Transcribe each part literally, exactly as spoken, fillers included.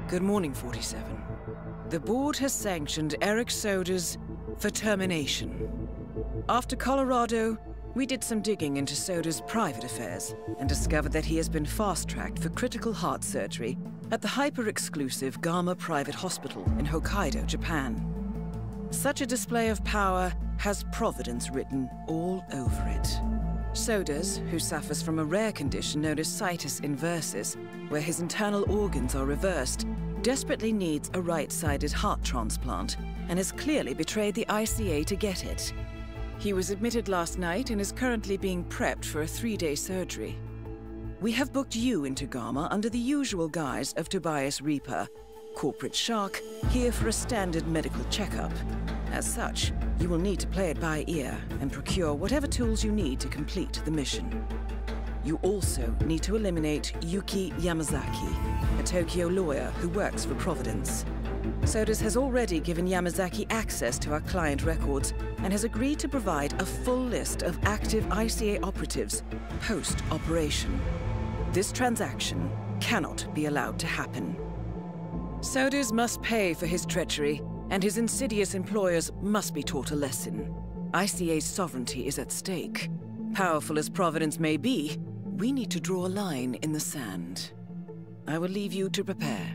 Good morning, forty-seven. The board has sanctioned Eric Soda's for termination. After Colorado, we did some digging into Soda's private affairs and discovered that he has been fast-tracked for critical heart surgery at the hyper-exclusive Gama Private Hospital in Hokkaido, Japan. Such a display of power has Providence written all over it. Sodas, who suffers from a rare condition known as situs inversus, where his internal organs are reversed, desperately needs a right-sided heart transplant and has clearly betrayed the I C A to get it. He was admitted last night and is currently being prepped for a three-day surgery. We have booked you into Gama under the usual guise of Tobias Reaper, corporate shark, here for a standard medical checkup. As such, you will need to play it by ear and procure whatever tools you need to complete the mission. You also need to eliminate Yuki Yamazaki, a Tokyo lawyer who works for Providence. Sodas has already given Yamazaki access to our client records and has agreed to provide a full list of active I C A operatives post-operation. This transaction cannot be allowed to happen. Sodas must pay for his treachery, and his insidious employers must be taught a lesson. I C A's sovereignty is at stake. Powerful as Providence may be, we need to draw a line in the sand. I will leave you to prepare.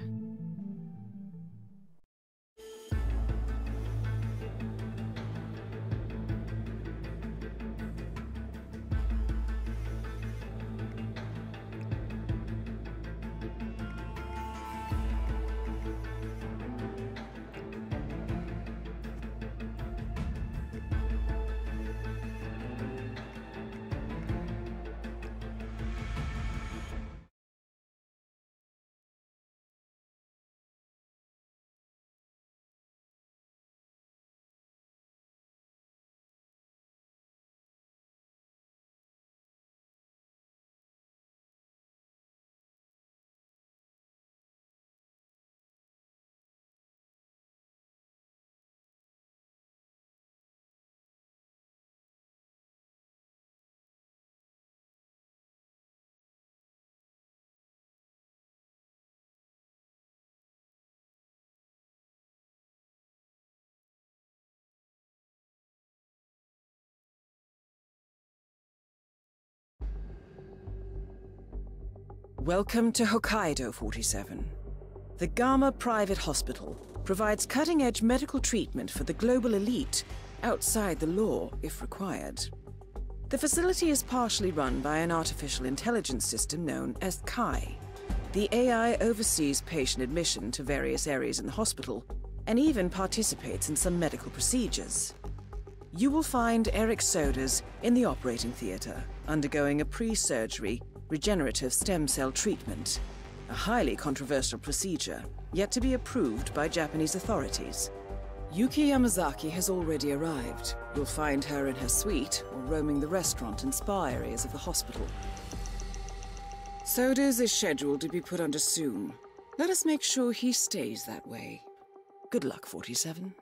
Welcome to Hokkaido, forty-seven. The Gama Private Hospital provides cutting-edge medical treatment for the global elite, outside the law if required. The facility is partially run by an artificial intelligence system known as Kai. The A I oversees patient admission to various areas in the hospital and even participates in some medical procedures. You will find Eric Sodas in the operating theater, undergoing a pre-surgery regenerative stem cell treatment, a highly controversial procedure, yet to be approved by Japanese authorities. Yuki Yamazaki has already arrived. You'll find her in her suite or roaming the restaurant and spa areas of the hospital. Sodas is scheduled to be put under soon. Let us make sure he stays that way. Good luck, forty-seven.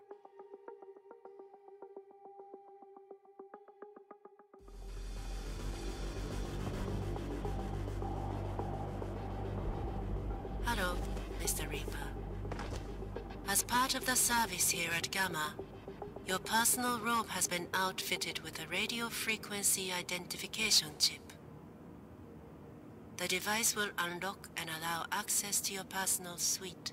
Hello, Mister Reaper. As part of the service here at Gamma, your personal robe has been outfitted with a radio frequency identification chip. The device will unlock and allow access to your personal suite.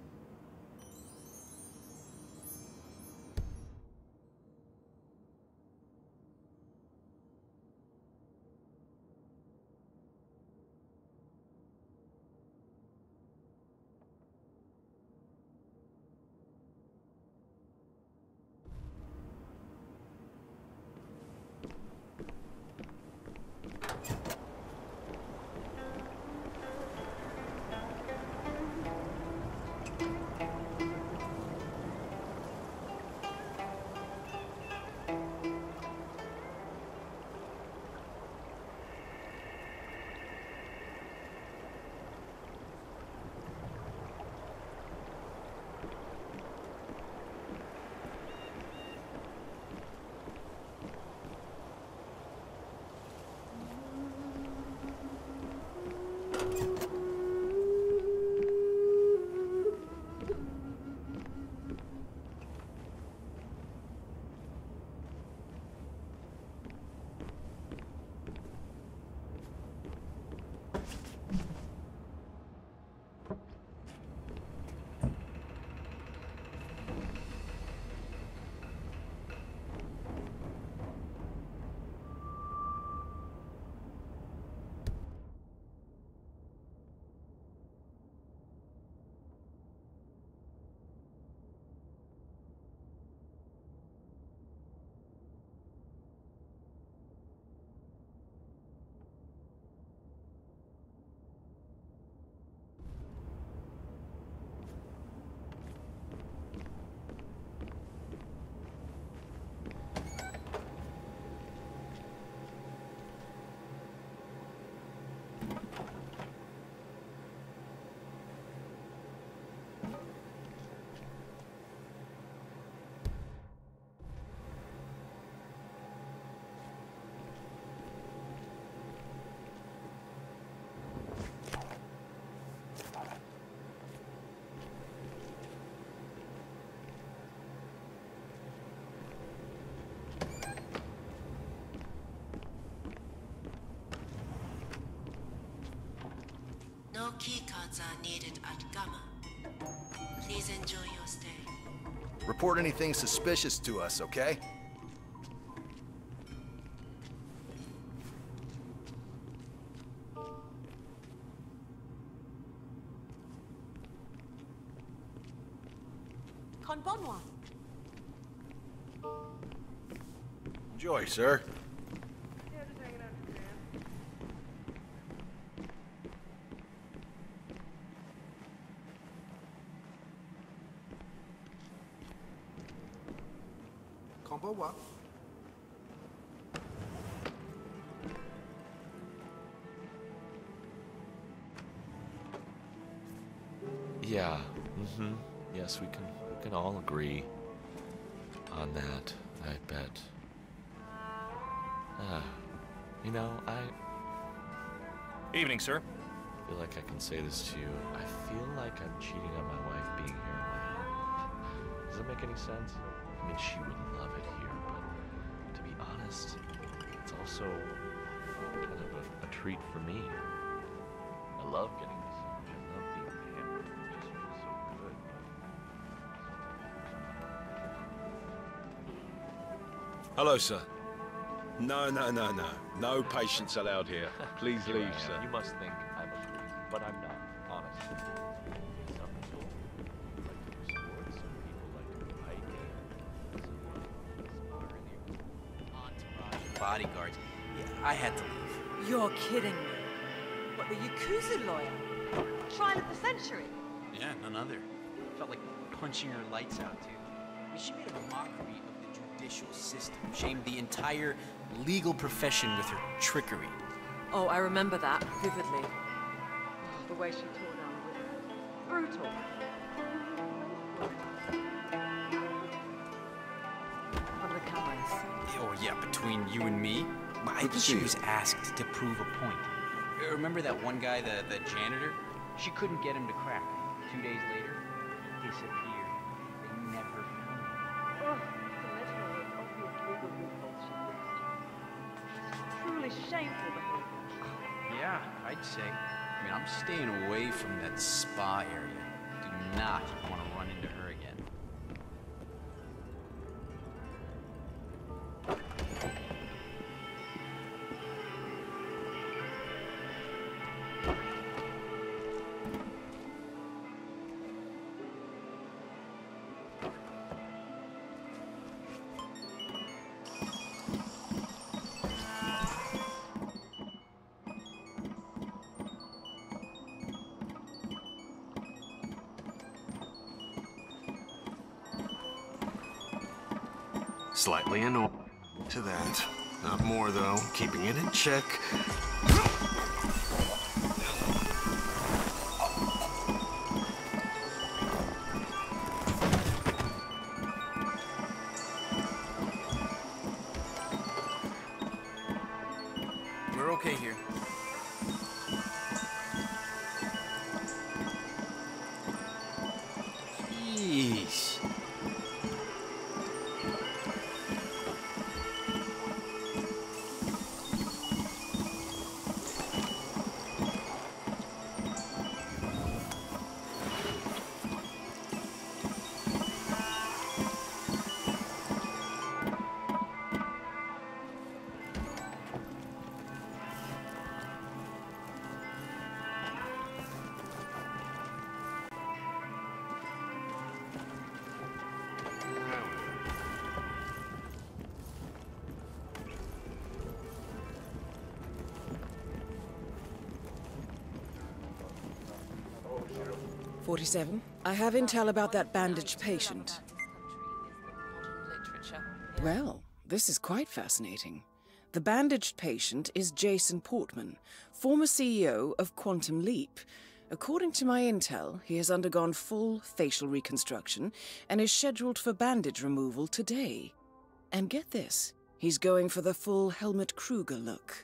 keycards are needed at Gamma. Please enjoy your stay. Report anything suspicious to us, okay? Con bon moi. Enjoy, sir. Yeah, just hanging out today. Con bon moi. Yeah. Mm-hmm. Yes, we can we can all agree on that, I bet. Ah, you know, I Evening, sir. feel like I can say this to you. I feel like I'm cheating on my wife being here on my own. Does that make any sense? I mean, she would love it here, but to be honest, it's also kind of a, a treat for me. I love getting this. I love being pampered. It just feels so good. Hello, sir. No, no, no, no. No patients allowed here. Please Here I leave, am. sir. You must think I'm a creep, but I'm not, honestly. Some people like to do sports, some people like to go hiking, some people Entourage of bodyguards. Yeah, I had to leave. You're kidding me. What, the Yakuza lawyer? Trial of the century? Yeah, none other. Felt like punching her lights out, too. I mean, she made a mockery of the judicial system, shamed the entire legal profession with her trickery. Oh, I remember that vividly. Oh, the way she tore down the window. Brutal. What are the cameras? Oh, yeah, between you and me, I think she was asked to prove a point. Remember that one guy, the, the janitor? She couldn't get him to crack. Two days later, he disappeared. They never found him. Oh, to mention all the obvious legal loopholes she missed. It's truly shameful behavior. Yeah, I'd say. I mean, I'm staying away from that spa area. Do not want to run into her again. Slightly annoyed to that. Not more, though. Keeping it in check. We're okay here. Jeez. forty-seven. I have intel about that bandaged patient. Well, this is quite fascinating. The bandaged patient is Jason Portman, former C E O of Quantum Leap. According to my intel, he has undergone full facial reconstruction and is scheduled for bandage removal today. And get this, he's going for the full Helmut Kruger look.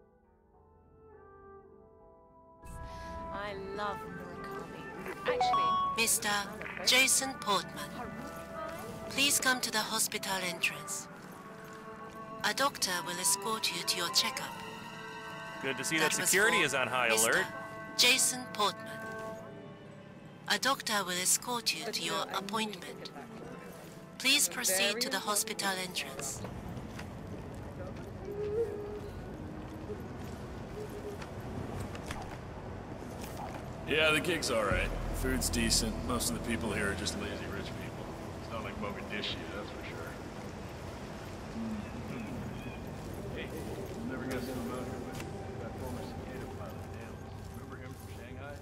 I love Murakami. Actually, Mister Jason Portman, please come to the hospital entrance. A doctor will escort you to your checkup. Good to see That that was security for is on high Mister alert. Jason Portman. A doctor will escort you to your appointment. Please proceed to the hospital entrance. Yeah, the gig's alright. Food's decent. Most of the people here are just lazy rich people. It's not like Mogadishu, that's for sure. Mm-hmm. Hey, you'll never guess who I'm out here with. That former cicada pilot, Dales. Remember him from Shanghai?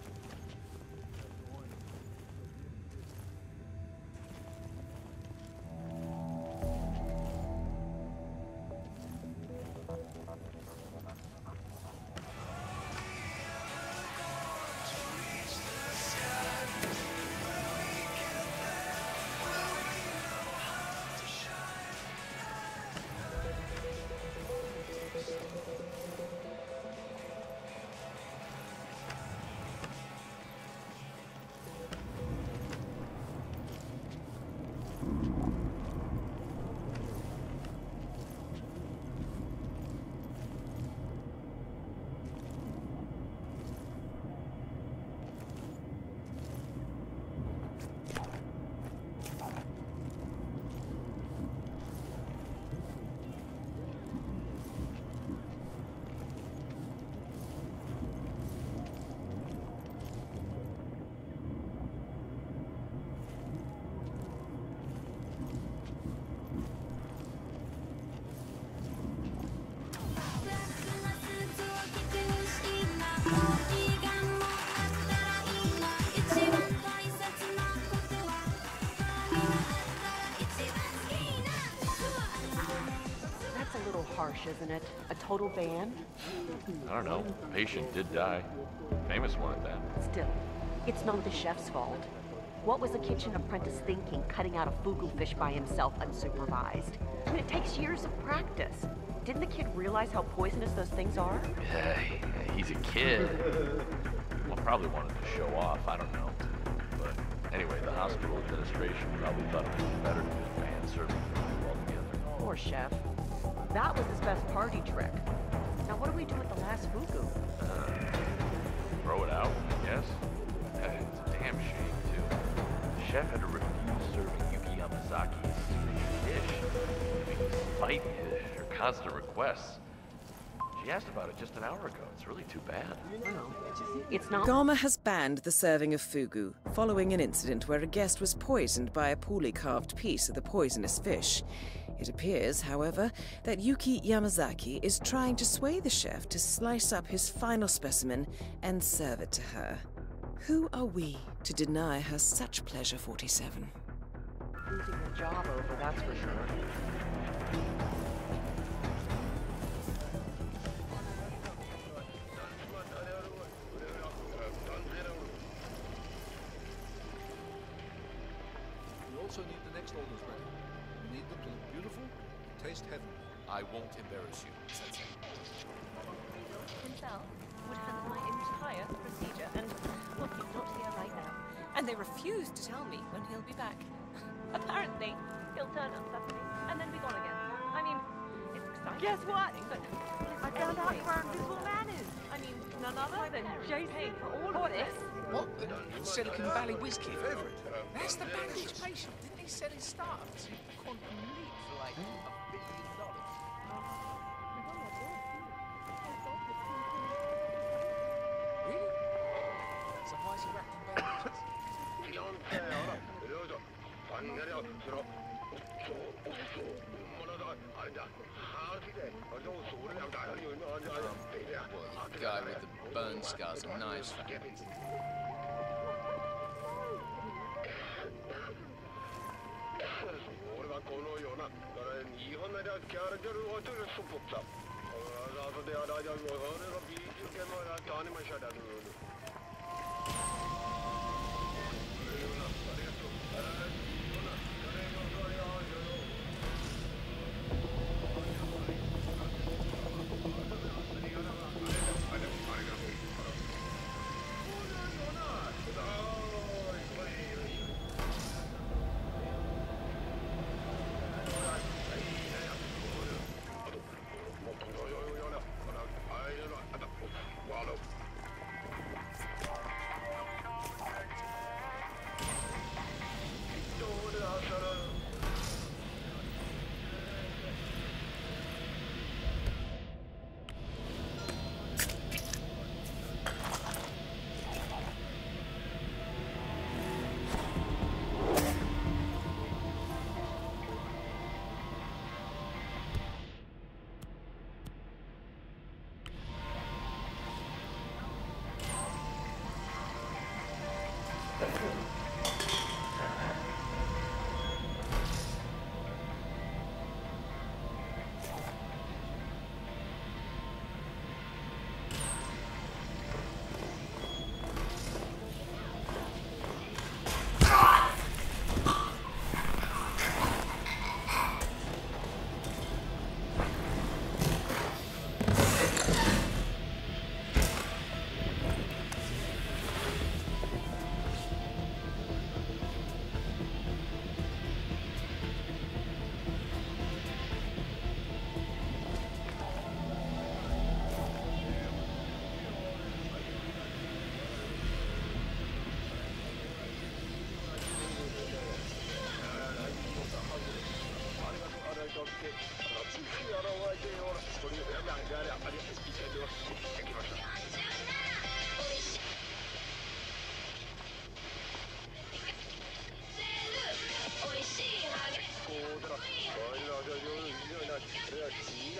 Harsh, isn't it? A total ban? I don't know. The patient did die. Famous one at that. Still, it's not the chef's fault. What was a kitchen apprentice thinking, cutting out a fugu fish by himself unsupervised? I mean, it takes years of practice. Didn't the kid realize how poisonous those things are? Yeah, he's a kid. Well, probably wanted to show off. I don't know. But anyway, the hospital administration probably thought it was better to just ban serving food altogether. Poor chef. That was his best party trick. Now what do we do with the last fugu? Uh, throw it out, I guess. Uh, it's a damn shame, too. The chef had to refuse serving Yuki Yamazaki's dish, I mean, despite her constant requests. She asked about it just an hour ago. It's really too bad. Well, it's not... Gama has banned the serving of fugu, following an incident where a guest was poisoned by a poorly carved piece of the poisonous fish. It appears, however, that Yuki Yamazaki is trying to sway the chef to slice up his final specimen and serve it to her. Who are we to deny her such pleasure, forty-seven? Losing your job over, that's for sure. We also need the next orders ready. We need them to look beautiful, taste heavenly. I won't embarrass you, Sensei. Himself would handle my entire procedure, and look, he's not here right now. And they refuse to tell me when he'll be back. Apparently, he'll turn up suddenly and then be gone again. I mean, it's exciting. Guess what? But I found out where our invisible man is. I mean, none other than Jason for all for of this. What? The Silicon Valley whiz kid? That's the bandage patient. Didn't he sell his startup to Quantum Leap for like a billion dollars? Really? So why is he wrapped in bandages? Well, the guy with the burn scars and knives found.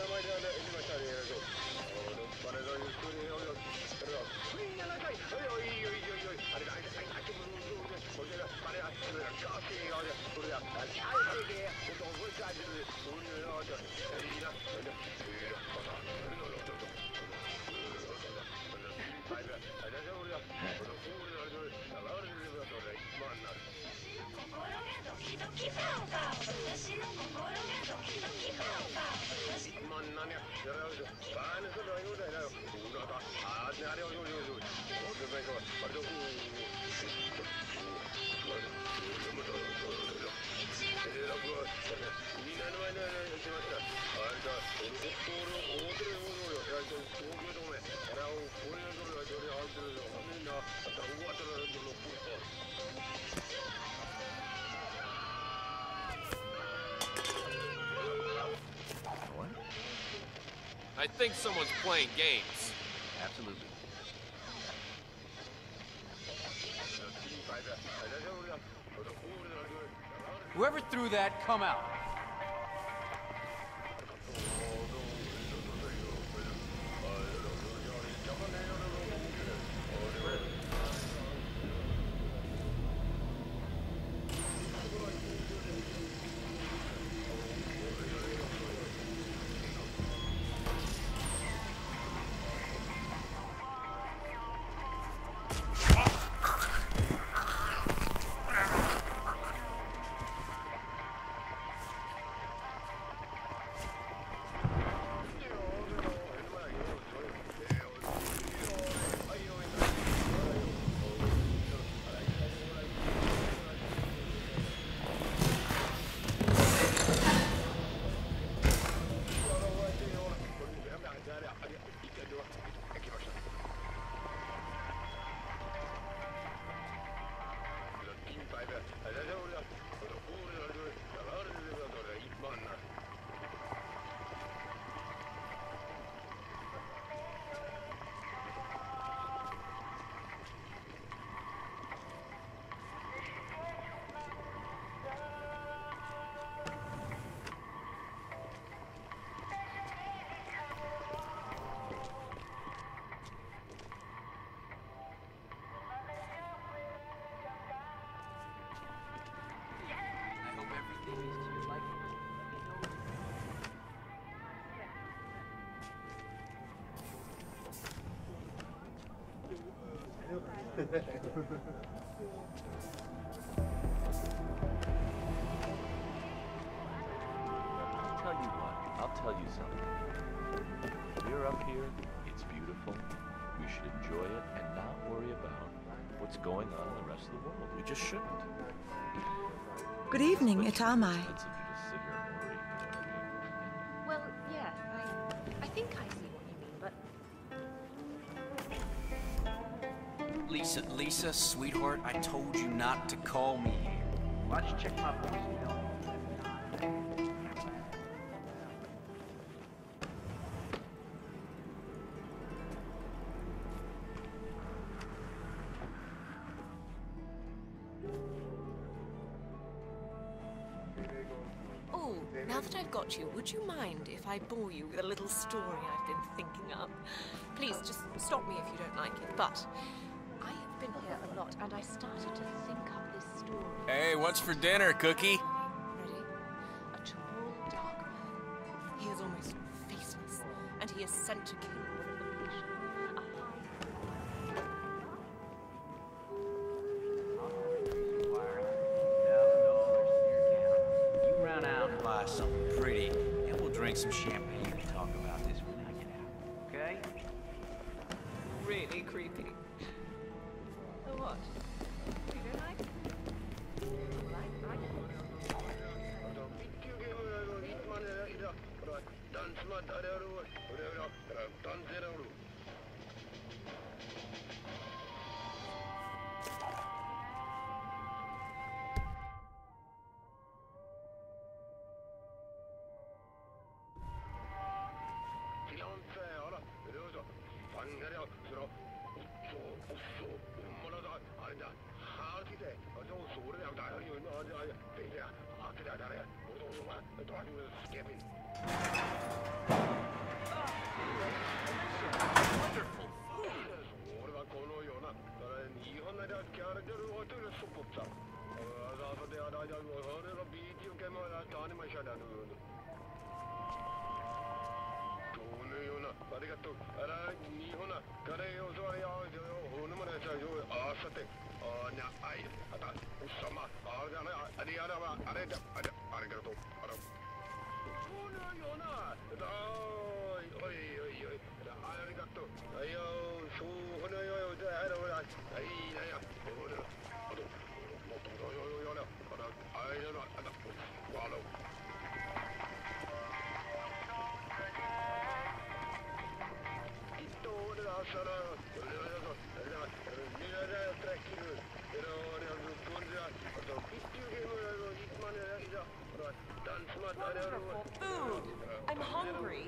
I think someone's playing games. Absolutely. Whoever threw that, come out. I'll tell you what, I'll tell you something. We're up here, it's beautiful, we should enjoy it and not worry about what's going on in the rest of the world. We just shouldn't. Good evening, Itamai. Well, yeah, I, I think I see what you mean, but... Lisa, Lisa, sweetheart, I told you not to call me here. Why don't you check my voicemail? Oh, now that I've got you, would you mind if I bore you with a little story I've been thinking up? Please, just stop me if you don't like it, but I have been here a lot, and I started to think up this story. Hey, what's for dinner, Cookie? Ready? A tall, dark man. He is almost faceless, and he is sent to kill one of the patient. A You run out and buy something pretty, and we'll drink some champagne and talk about this when I get out, okay? really creepy. Oh, what? You don't like it? Like, like it? Skipping. Wonderful food! I'm hungry.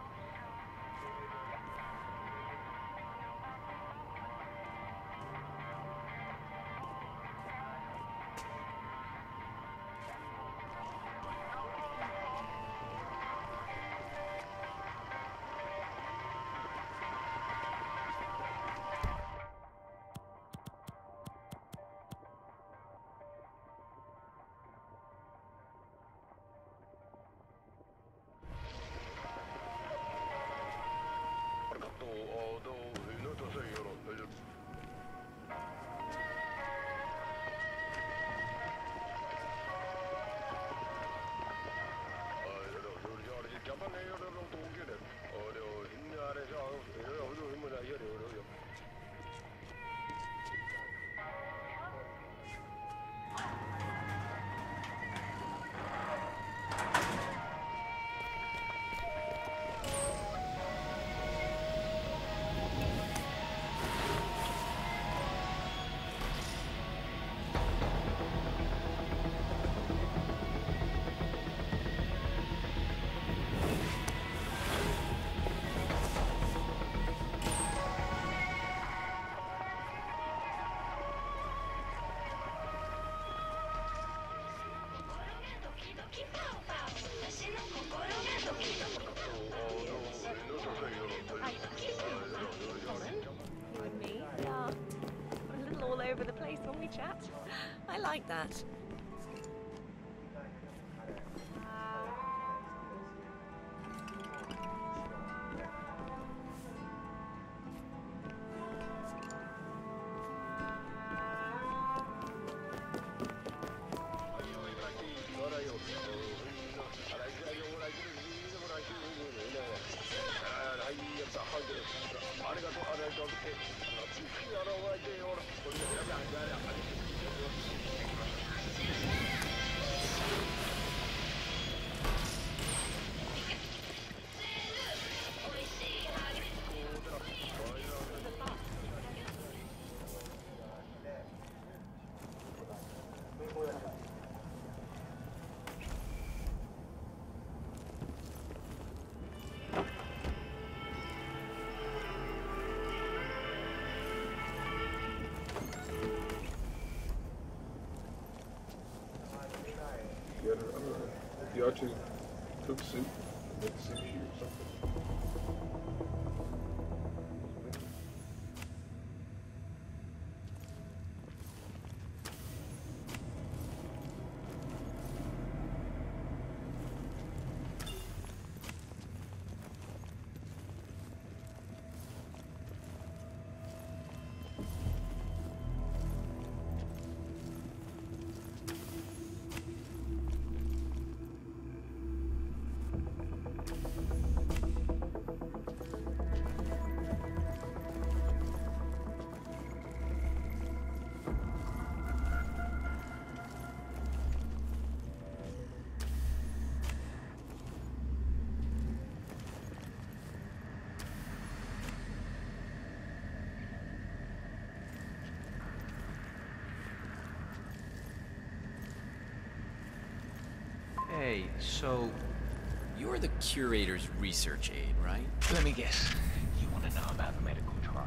Over the place when we chat. I like that. The archers cook soup, make sushi or something. Hey, so you're the curator's research aide, right? Let me guess. You want to know about the medical trial?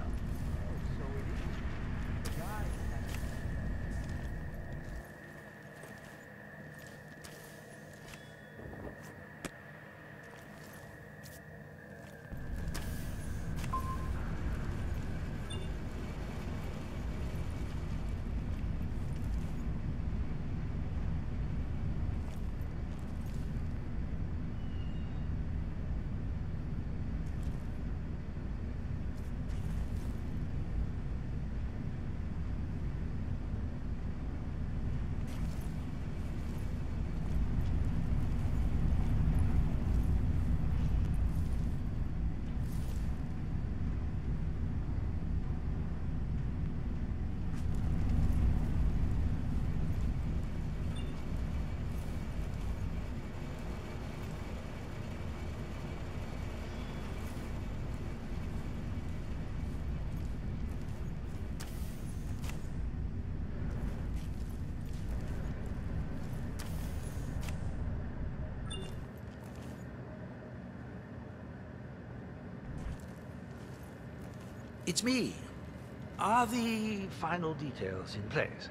It's me. Are the final details in place?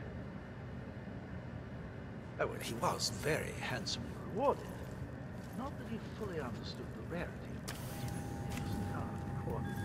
Oh, well, he was very handsomely rewarded. Not that he fully understood the rarity of the magnificent car before him.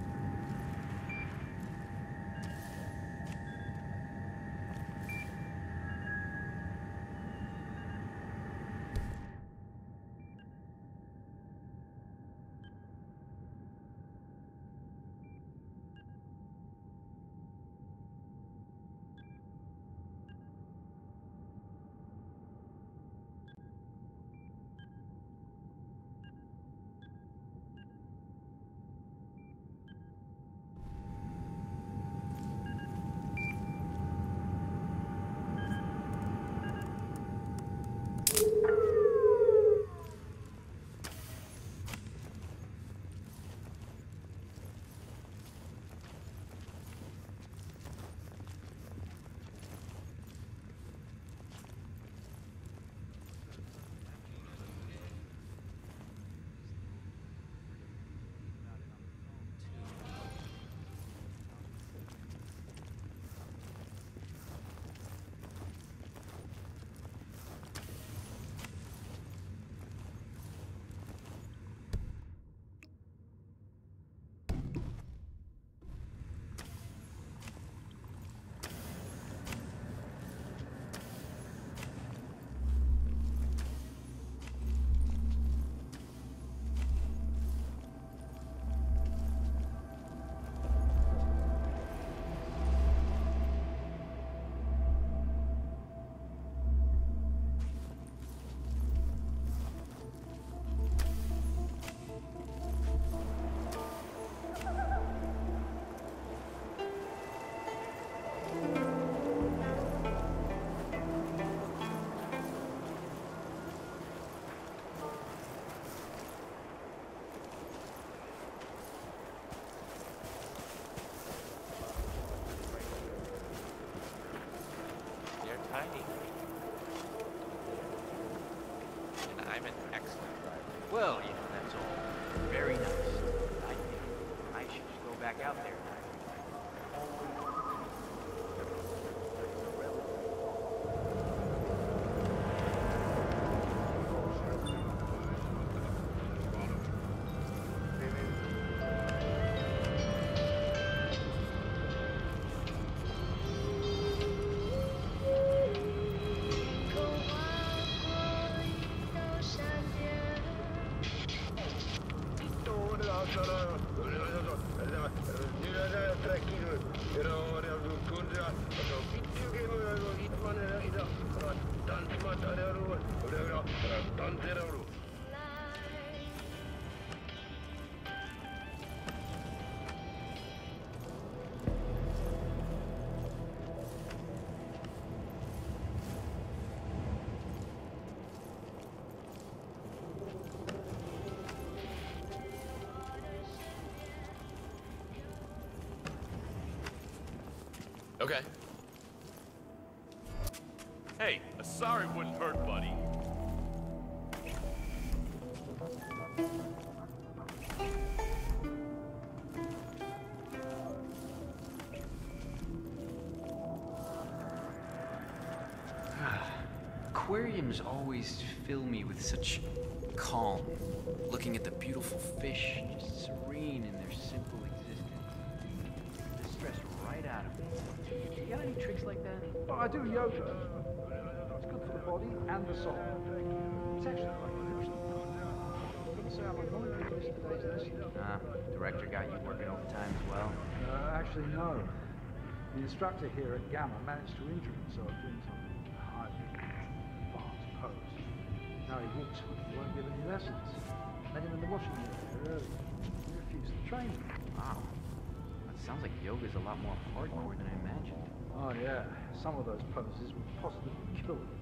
And I'm an excellent driver. Well, you know, that's all very nice. I think I should just go back out there. Okay. Hey, a sorry wouldn't hurt, buddy. Aquariums always fill me with such calm, looking at the beautiful fish, just serene in their simple existence. The stress right out of me. You got any tricks like that? Oh, I do yoga. It's good for the body and the soul. It's actually quite good. I couldn't say I'm anointed with yesterday's lesson. Ah, director got you working overtime as well? Uh, actually, no. The instructor here at Gamma managed to injure himself doing something highly advanced pose. Now he walks with he won't give any lessons. Met him in the washing room there earlier. He refused to train me. Wow. That sounds like yoga's a lot more hardcore than I imagined. Oh yeah, some of those poses would possibly kill him.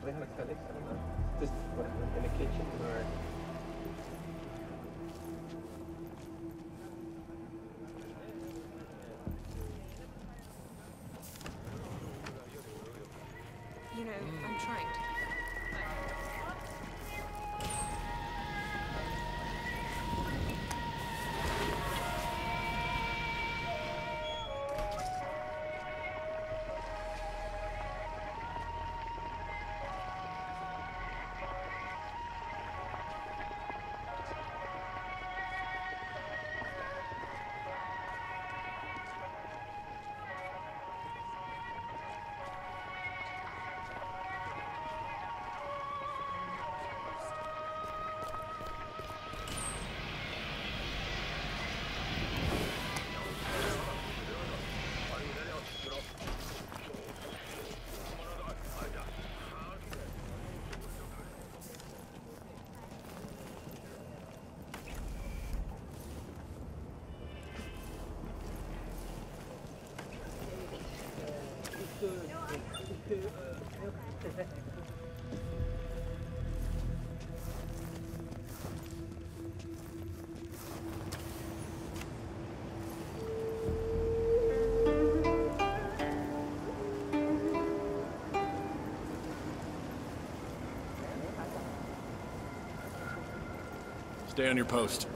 Just what, in the kitchen or? You know, I'm trying to. Stay on your post.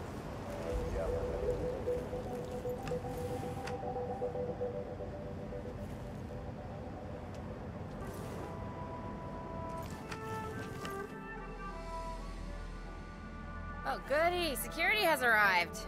Oh, goody! Security has arrived.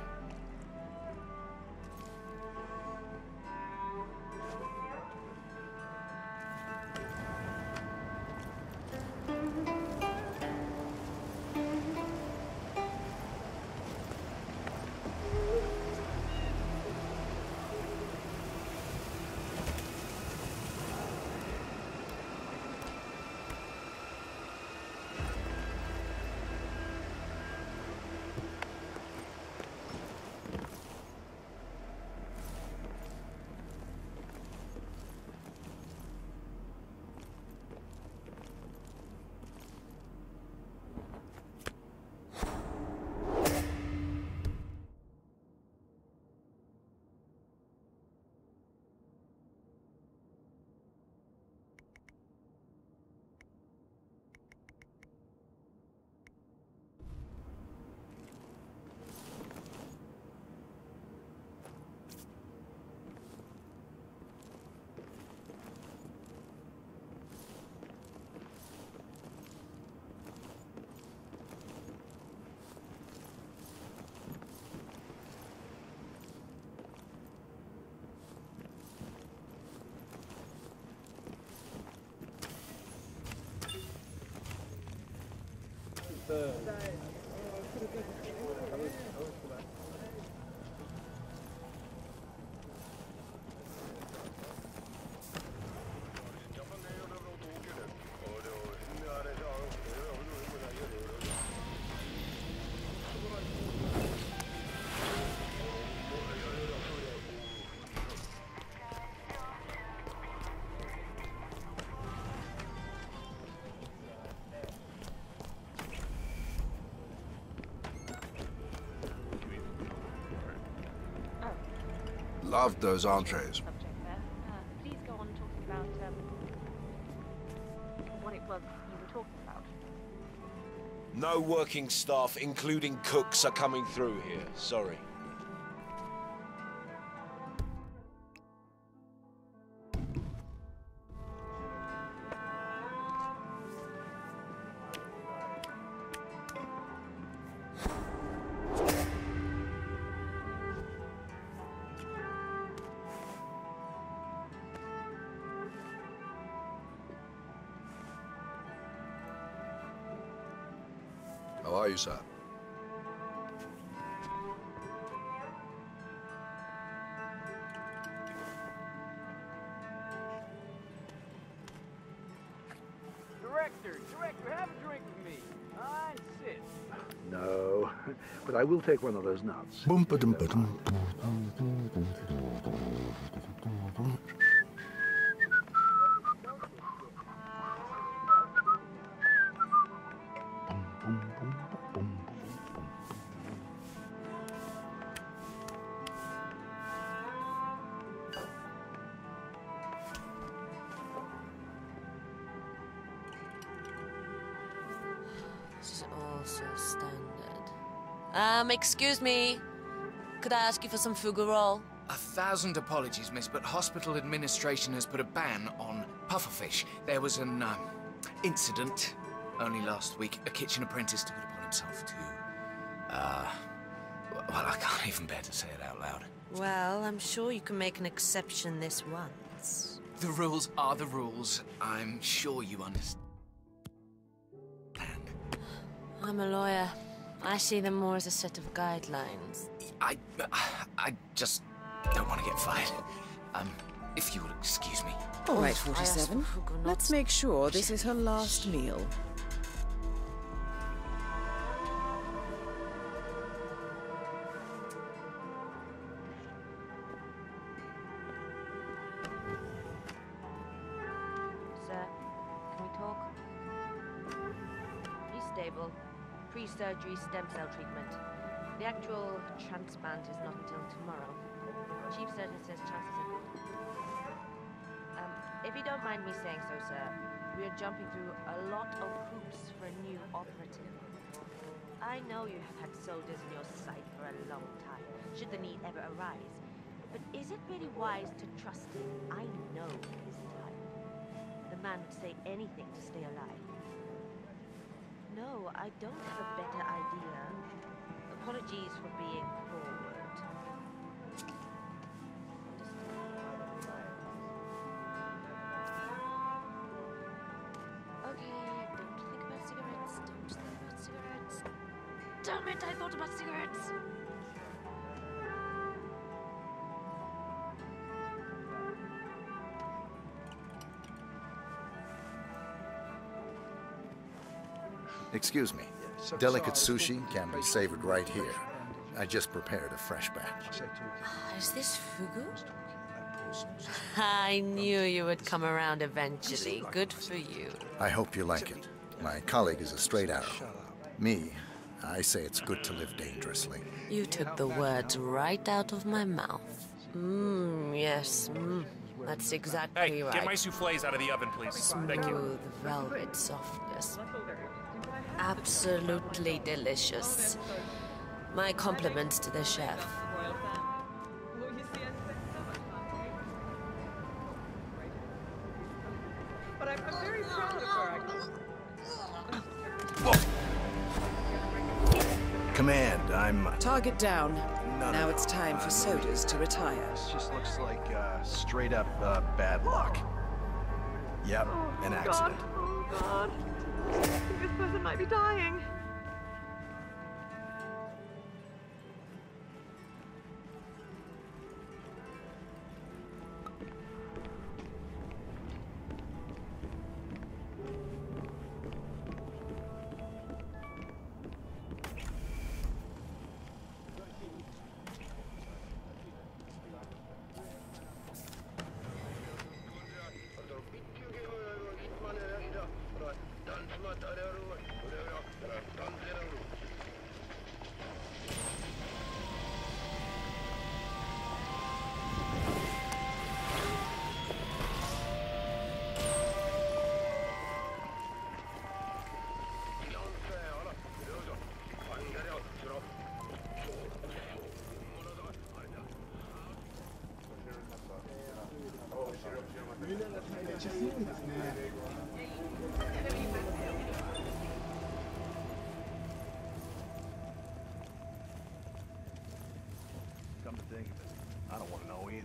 Loved those entrees. Subject there. Uh, please go on talking about um, what it was you were talking about. No working staff, including cooks, are coming through here. Sorry. How are you, sir? Director, director, have a drink with me. I insist. No, but I will take one of those nuts. Boom, ba-dum, ba-dum. is all so standard. Um, excuse me. Could I ask you for some fugu roll? A thousand apologies, miss, but hospital administration has put a ban on pufferfish. There was an um, incident only last week. A kitchen apprentice took it upon himself to, uh, well, I can't even bear to say it out loud. Well, I'm sure you can make an exception this once. The rules are the rules. I'm sure you understand. I'm a lawyer. I see them more as a set of guidelines. I... I just don't want to get fired. Um, if you will excuse me. All right, forty-seven. Let's make sure this is her last meal. Sir, can we talk? He's stable. Pre-surgery stem cell treatment. The actual transplant is not until tomorrow. Chief surgeon says chances are good. Um, if you don't mind me saying so, sir, we are jumping through a lot of hoops for a new operative. I know you have had soldiers in your sight for a long time, should the need ever arise. But is it really wise to trust him? I know his type. The man would say anything to stay alive. No, I don't have a better idea. Apologies for being forward. Okay, don't think about cigarettes. Don't think about cigarettes. Damn it, I thought about cigarettes! Excuse me. Delicate sushi can be savored right here. I just prepared a fresh batch. Is this fugu? I knew you would come around eventually. Good for you. I hope you like it. My colleague is a straight arrow. Me, I say it's good to live dangerously. You took the words right out of my mouth. Mmm, yes, mmm. That's exactly hey, right. Get my souffles out of the oven, please. Smooth Thank you. velvet softness. Absolutely delicious. My compliments to the chef. But I'm, I'm very proud of her. Command, I'm... Target down. No, now no, it's time uh, for sodas to retire. This just looks like uh, straight up uh, bad luck. Yep, an accident. Oh, God. I think this person might be dying. Come to think of it, I don't want to know either.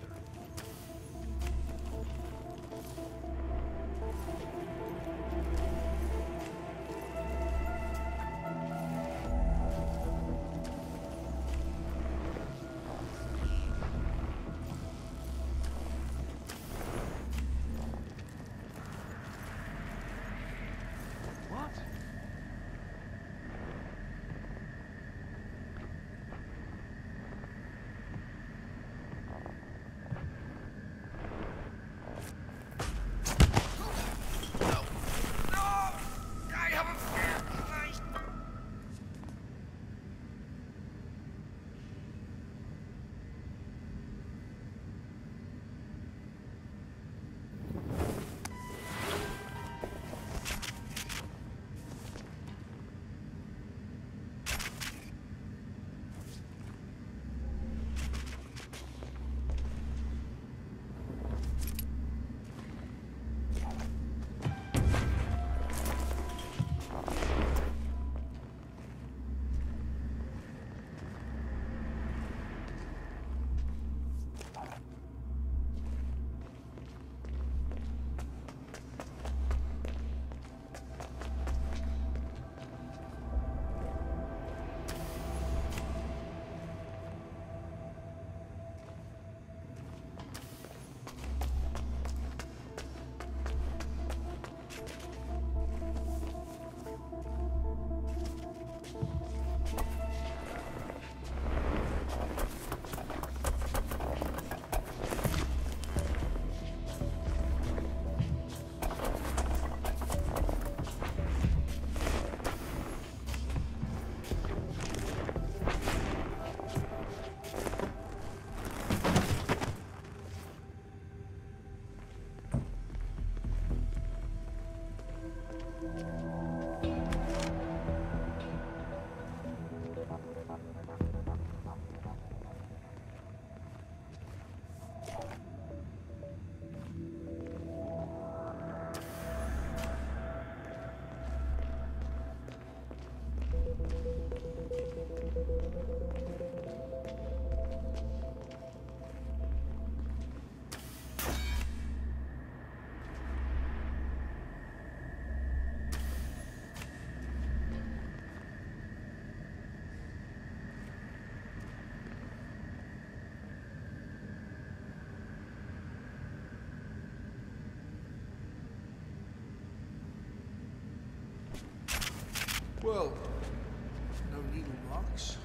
Well, no needle marks.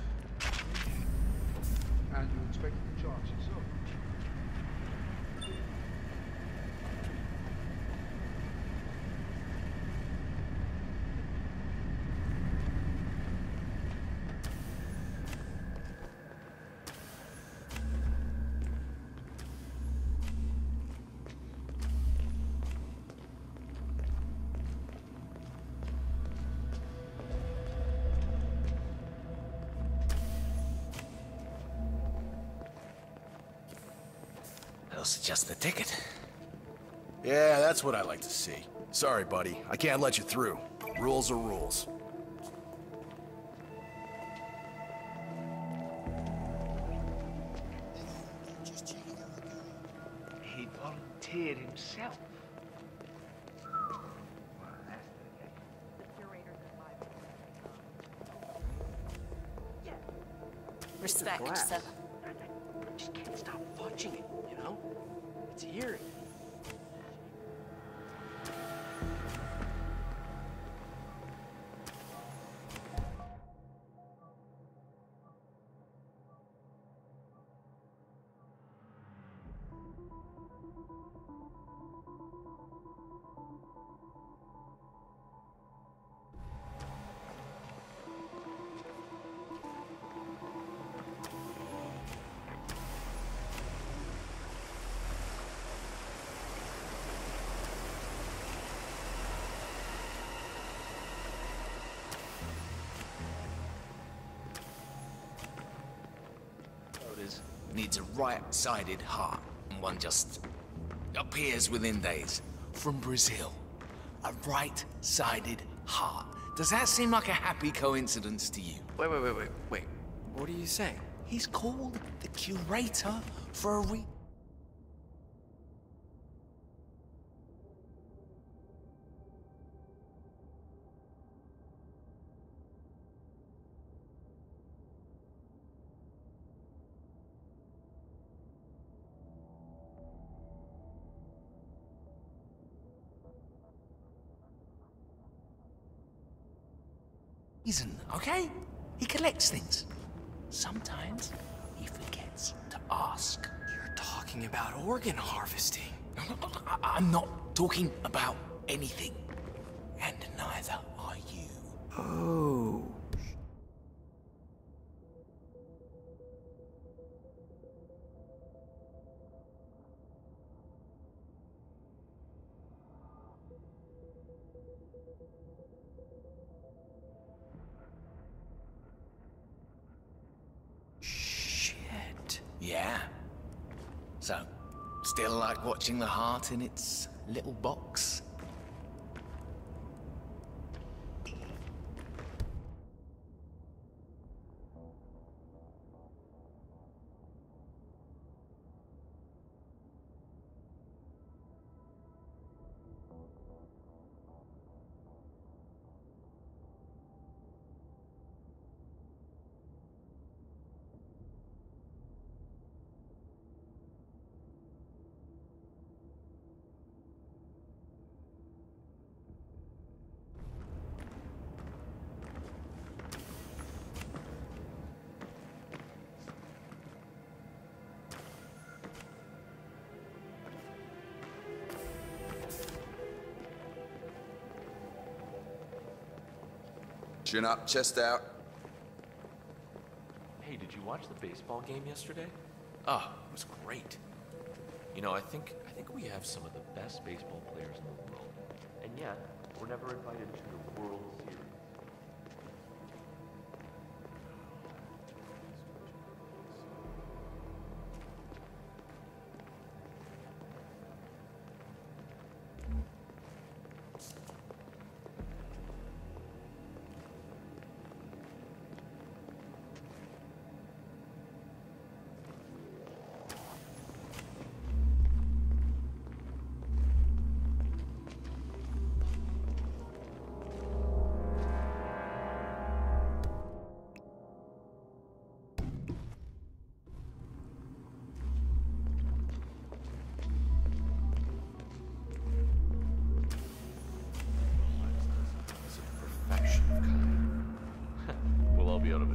And you expected the charge yourself. That's just the ticket. Yeah, that's what I like to see. Sorry, buddy. I can't let you through. Rules are rules. He volunteered himself. Respect, sir. Just can't stop watching it, you know? It's eerie. Needs a right-sided heart, and one just appears within days. From Brazil. A right-sided heart. Does that seem like a happy coincidence to you? Wait, wait, wait, wait, wait. What are you saying? He's called the curator for a re- reason, okay? He collects things. Sometimes he forgets to ask. You're talking about organ harvesting. I'm not talking about anything. And neither are you. Oh. Yeah. So, still like watching the heart in its little box? Chin up, chest out. Hey, did you watch the baseball game yesterday? Oh, it was great. You know, I think I think we have some of the best baseball players in the world, and yet we're never invited to the World Series.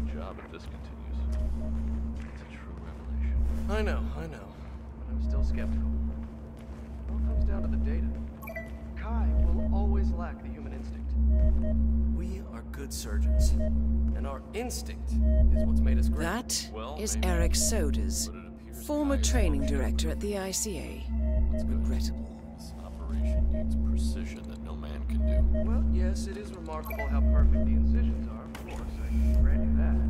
job if this continues. It's a true revelation. I know, I know. But I'm still skeptical. It all comes down to the data. Kai will always lack the human instinct. We are good surgeons, and our instinct is what's made us great. That well, is maybe. Eric Soders, former training director at the I C A. Regrettable. This operation needs precision that no man can do. Well, yes, it is remarkable how perfect the incisions are, of course. I can grant you that.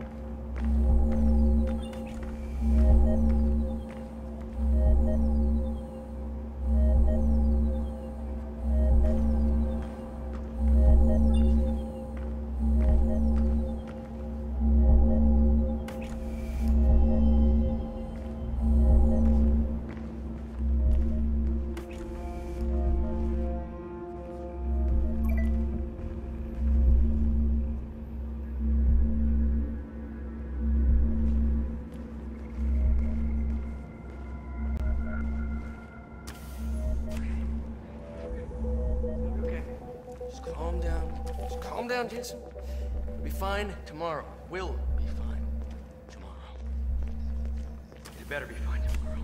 Jason. We'll be fine tomorrow. We'll be fine tomorrow. You better be fine tomorrow.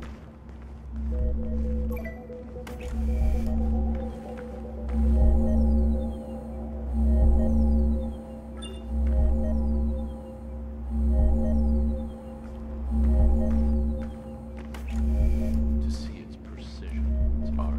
To see its precision, its art.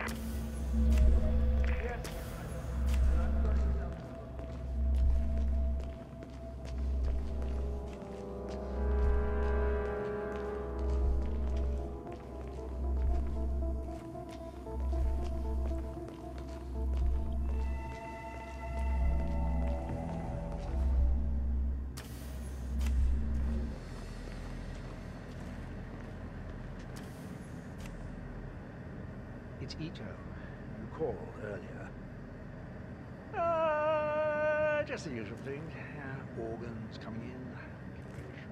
It's Ito. You called earlier. Uh, just the usual thing. Uh, organs coming in. Configuration.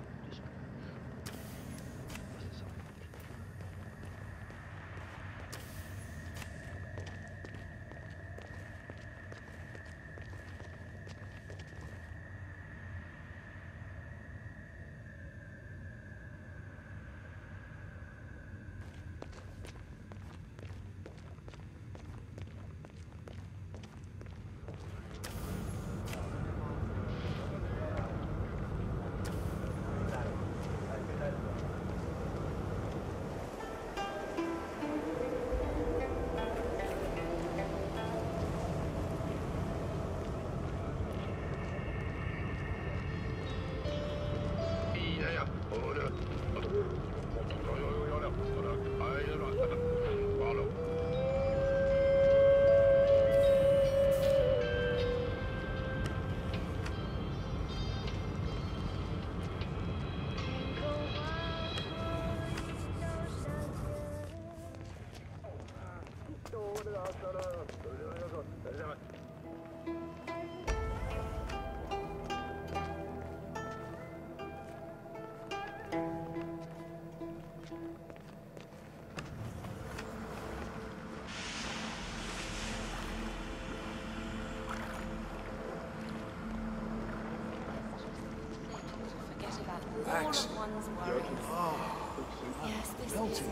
Max. Oh, yes, this melting. is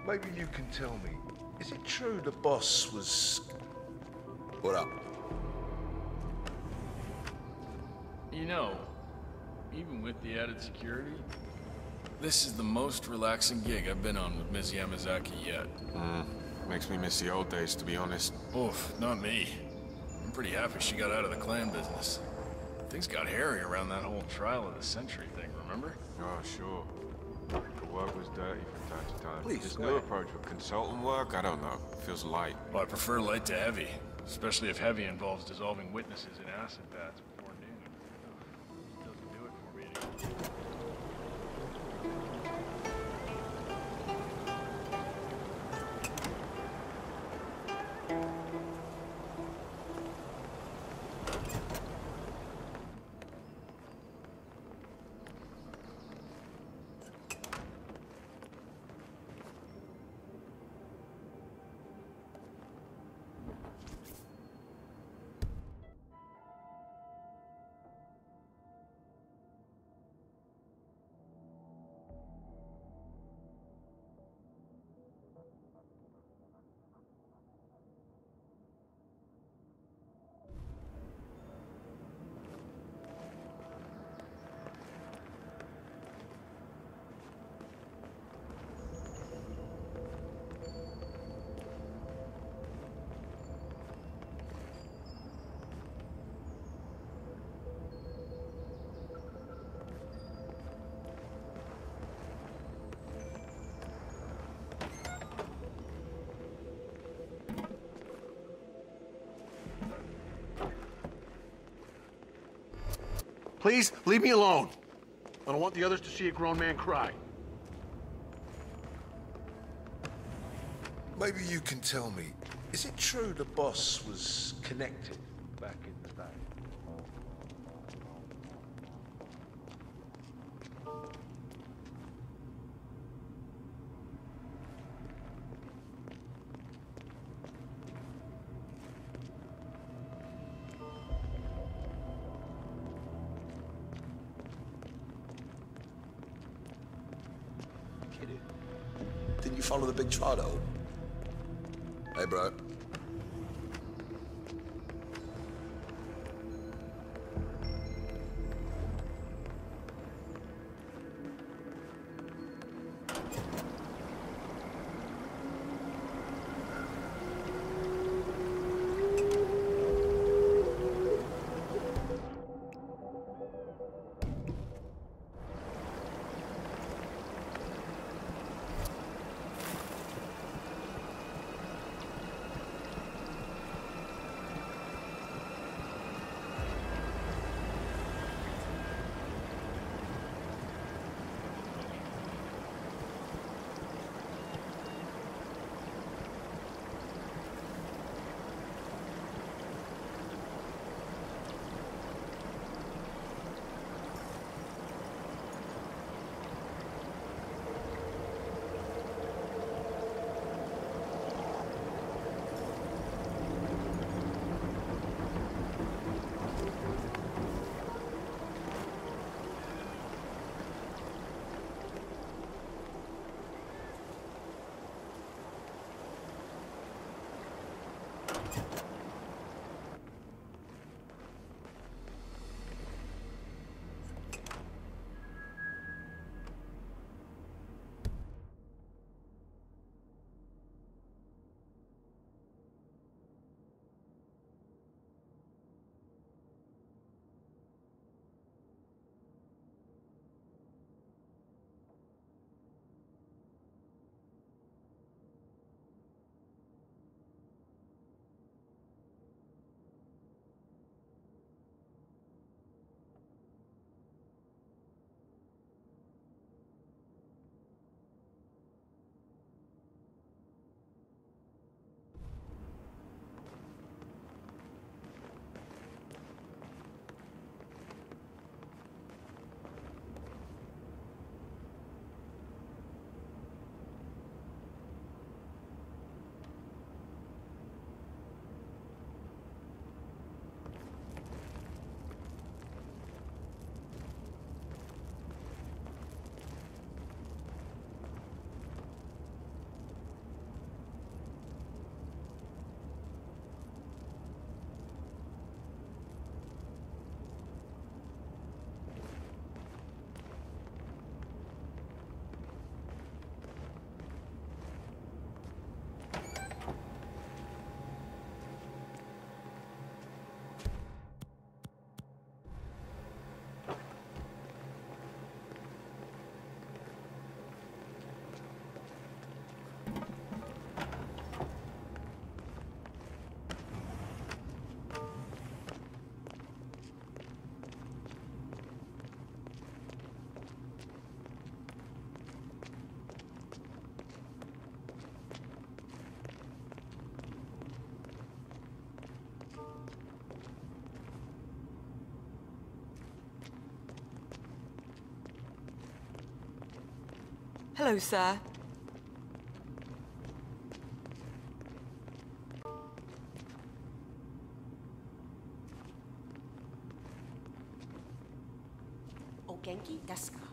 Maybe you can tell me, is it true the boss was... What up? You know, even with the added security, this is the most relaxing gig I've been on with Miz Yamazaki yet. Mm, makes me miss the old days, to be honest. Oof, not me. I'm pretty happy she got out of the clan business. Things got hairy around that whole trial of the century thing, remember? Oh, sure. The work was dirty from time to time. Please, This go new ahead. approach with consultant work, I don't know. Feels light. Well, I prefer light to heavy, especially if heavy involves dissolving witnesses in acid baths before noon. It doesn't do it for me anymore. Please, leave me alone. I don't want the others to see a grown man cry. Maybe you can tell me, is it true the boss was connected back in the day? Didn't you follow the big Trotto? Hey, bro. Hello, sir. O genki desu ka?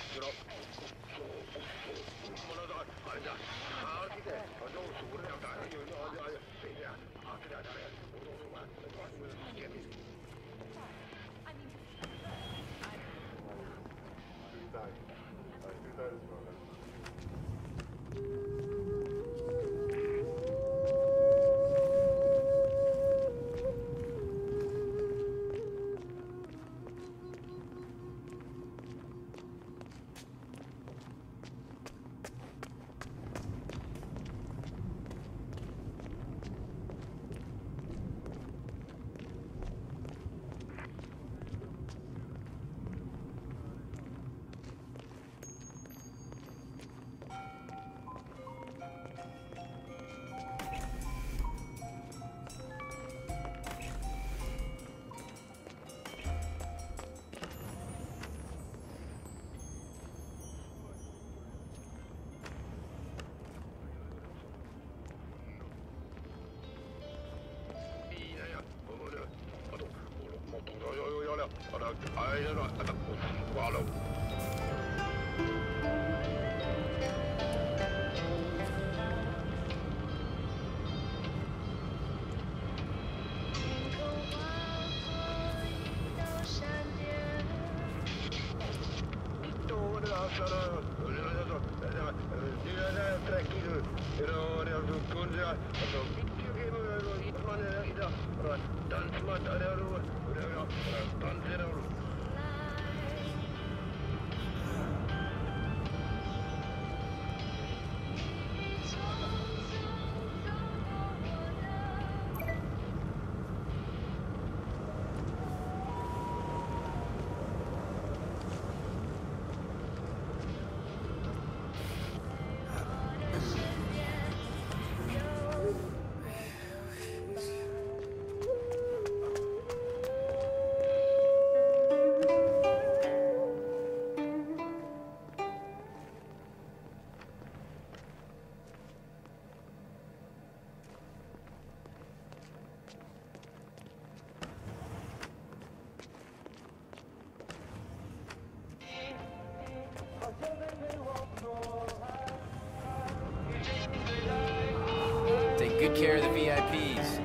Take good care of the V I Ps.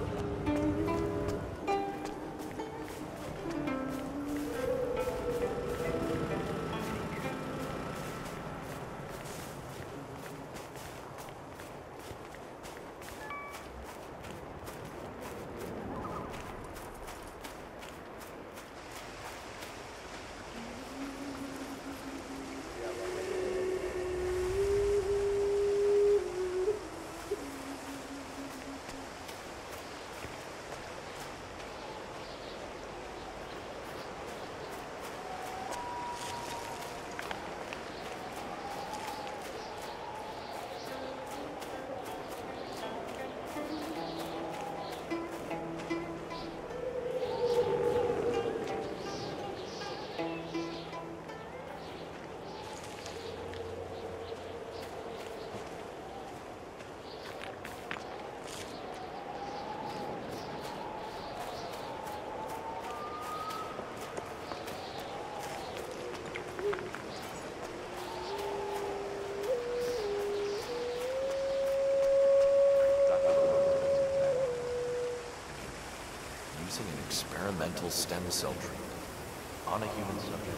Using an experimental stem cell treatment on a human subject.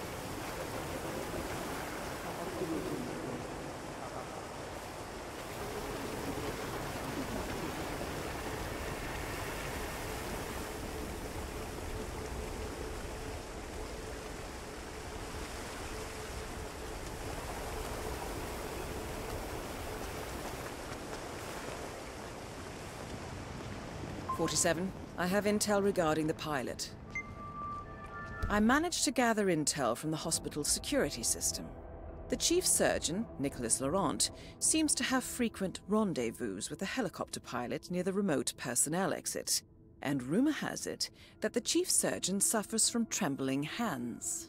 forty-seven, I have intel regarding the pilot. I managed to gather intel from the hospital's security system. The chief surgeon, Nicholas Laurent, seems to have frequent rendezvous with the helicopter pilot near the remote personnel exit, and rumor has it that the chief surgeon suffers from trembling hands.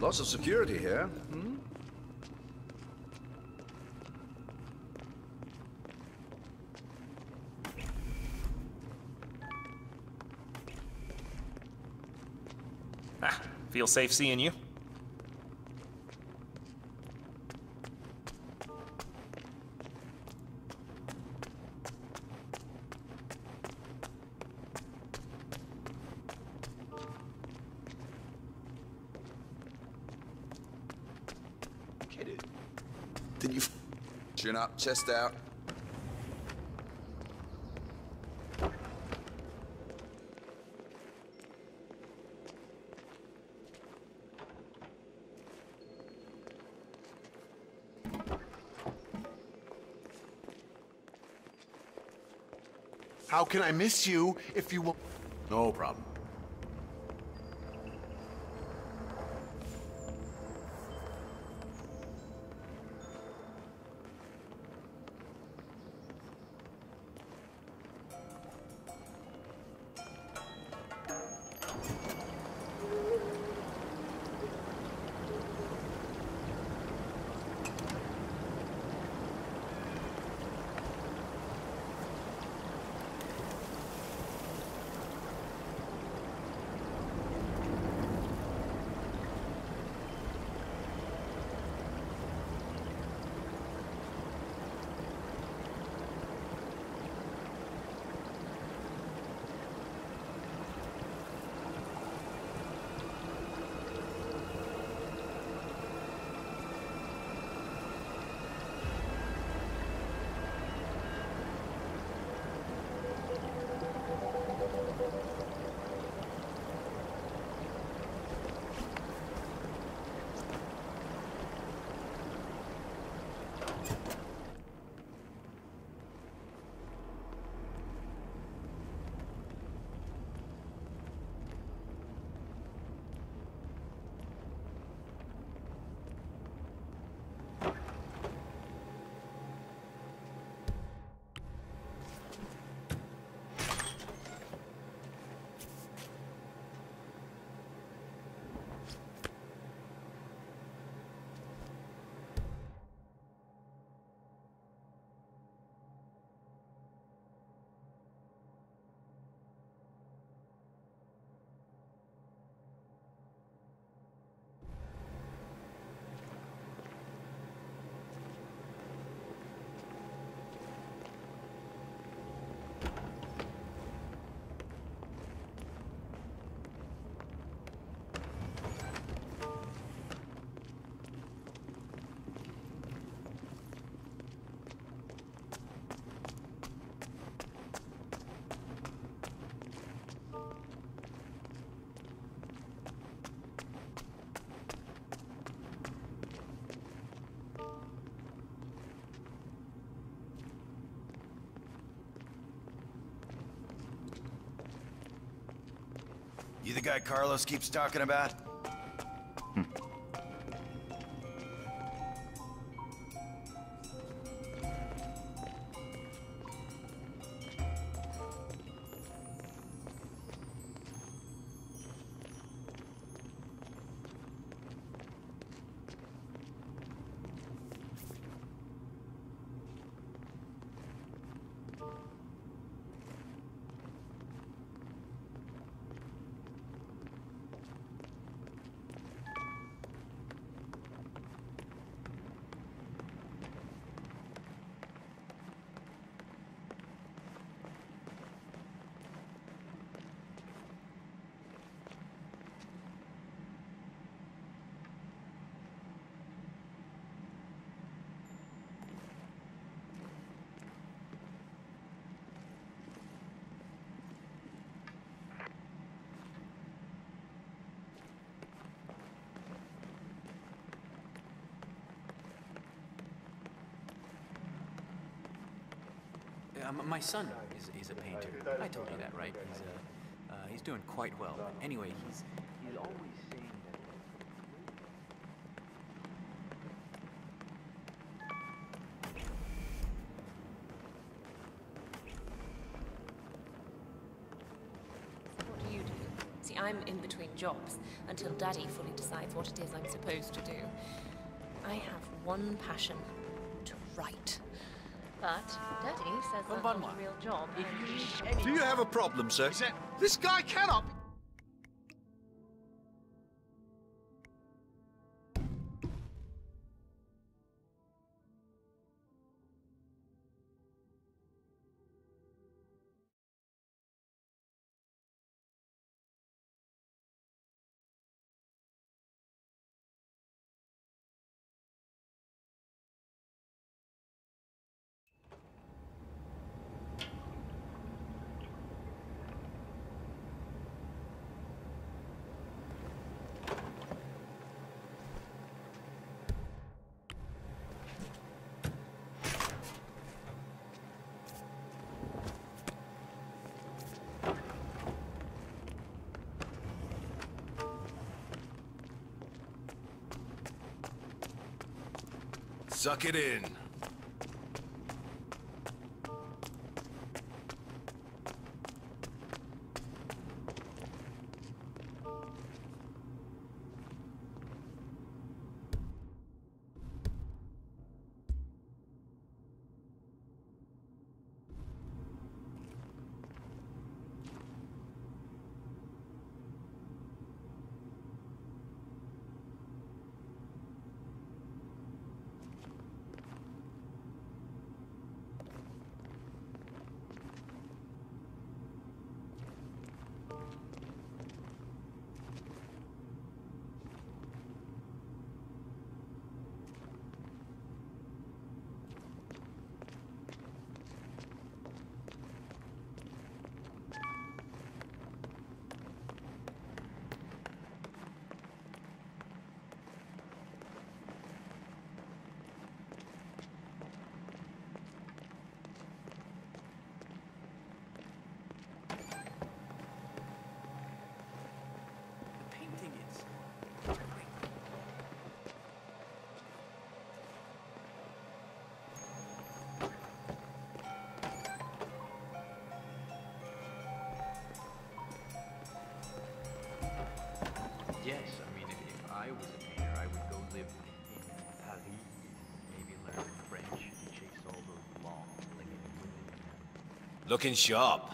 Lots of security here, hmm? Ah, feel safe seeing you. Did you... Chin up, chest out. How can I miss you if you won't... No problem. You the guy Carlos keeps talking about? Uh, my son is, is a painter. I told you that, right? He's, uh, uh, he's doing quite well. But anyway, he's, he's always saying that... What do you do? See, I'm in between jobs until Daddy fully decides what it is I'm supposed to do. I have one passion, to write. But Daddy says that's not a real job. Do you have a problem, sir? This guy cannot... Suck it in. Yes, I mean, if, if I was a painter, I would go live in Paris, maybe learn French and chase all those long, clinging women. Looking sharp.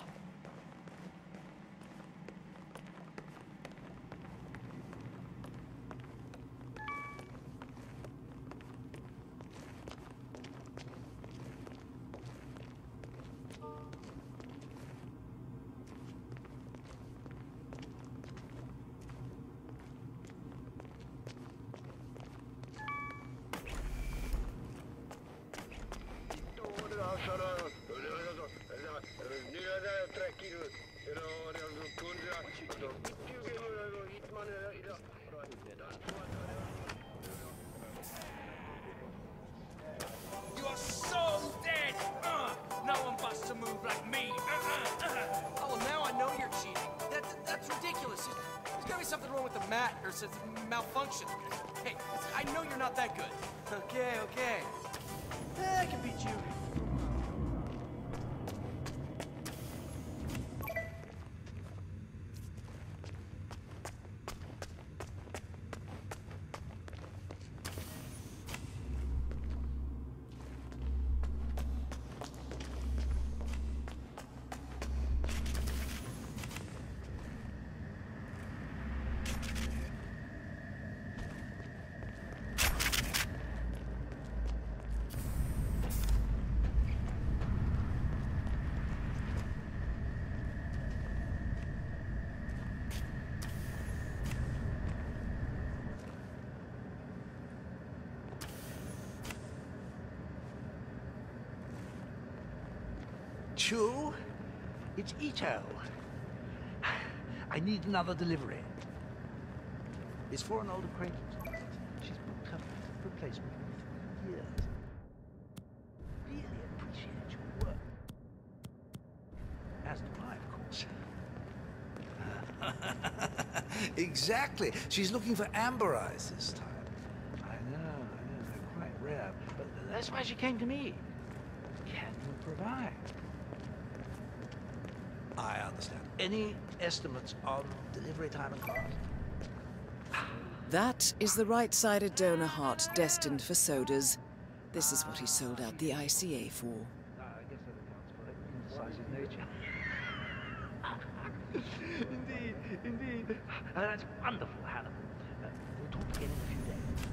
You are so dead! Uh, no one busts a move like me! Uh, uh, uh. Oh, well, now I know you're cheating. That, that's ridiculous. There's, there's gotta be something wrong with the mat, or it's a malfunction. Hey, listen, I know you're not that good. Okay, okay. Eh, I can beat you. Chu, it's Ito. I need another delivery. It's for an old acquaintance. She's booked up replacement for three years. Really appreciate your work. As do I, of course. Exactly. She's looking for amber eyes this time. I know, I know, they're quite rare. But that's why she came to me. Can you provide? I understand. Any estimates on delivery time and cost? That is the right-sided donor heart destined for sodas. This is what he sold out the I C A for. I guess that accounts for it. Indecisive nature. Indeed, indeed. Uh, that's wonderful, Hannibal. Uh, we'll talk again in a few days.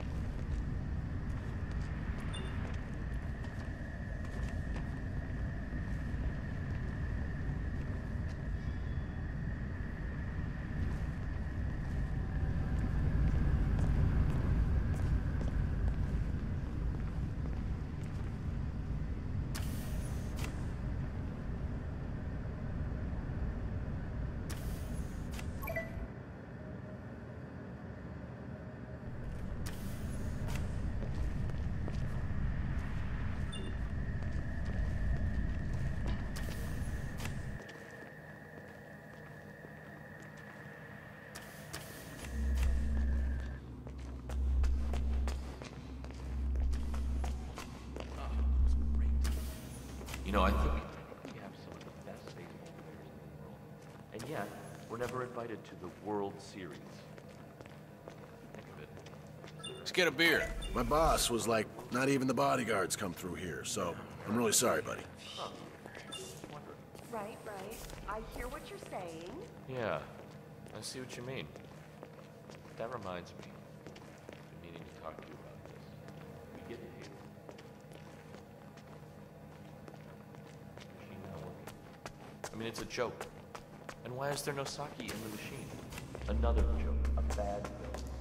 You know, I think we have some of the best baseball players in the world. And yet, we're never invited to the World Series. Think of it. Let's get a beer. My boss was like, not even the bodyguards come through here, so I'm really sorry, buddy. Huh. Right, right. I hear what you're saying. Yeah, I see what you mean. That reminds me. I've been meaning to talk to you about this. We get paid. Machine not working. I mean, it's a joke. And why is there no sake in the machine? Another joke. A bad joke.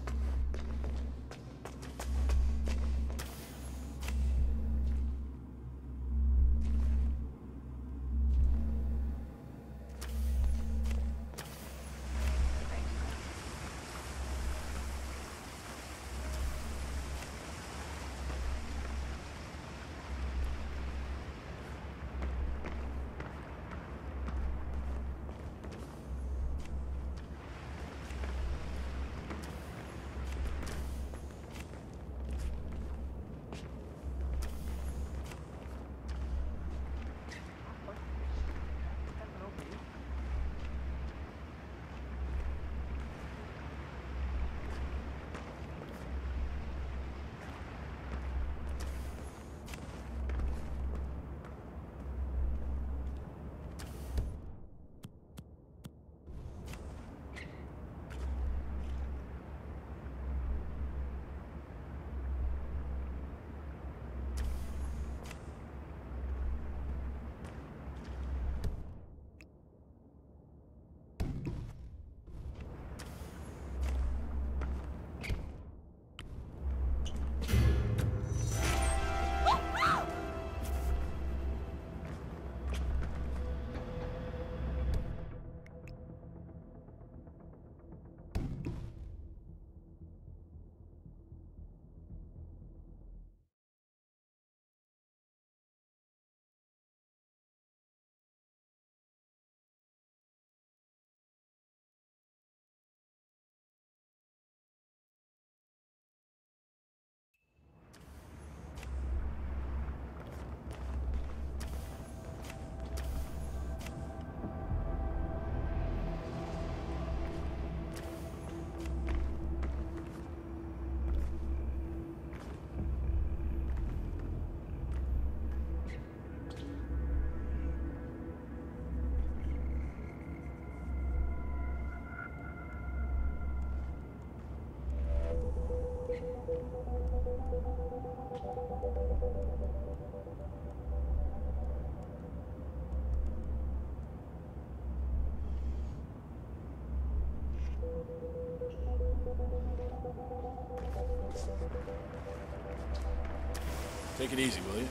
Take it easy, will you?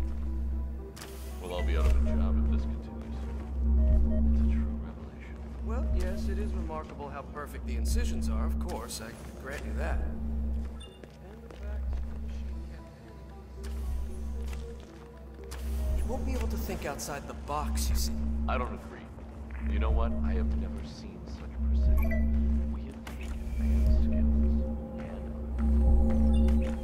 Well, I'll be out of a job if this continues. It's a true revelation. Well, yes, it is remarkable how perfect the incisions are, of course. I grant you that. You won't be able to think outside the box, you see. I don't agree. You know what? I have never seen such precision. We have taken advanced skills and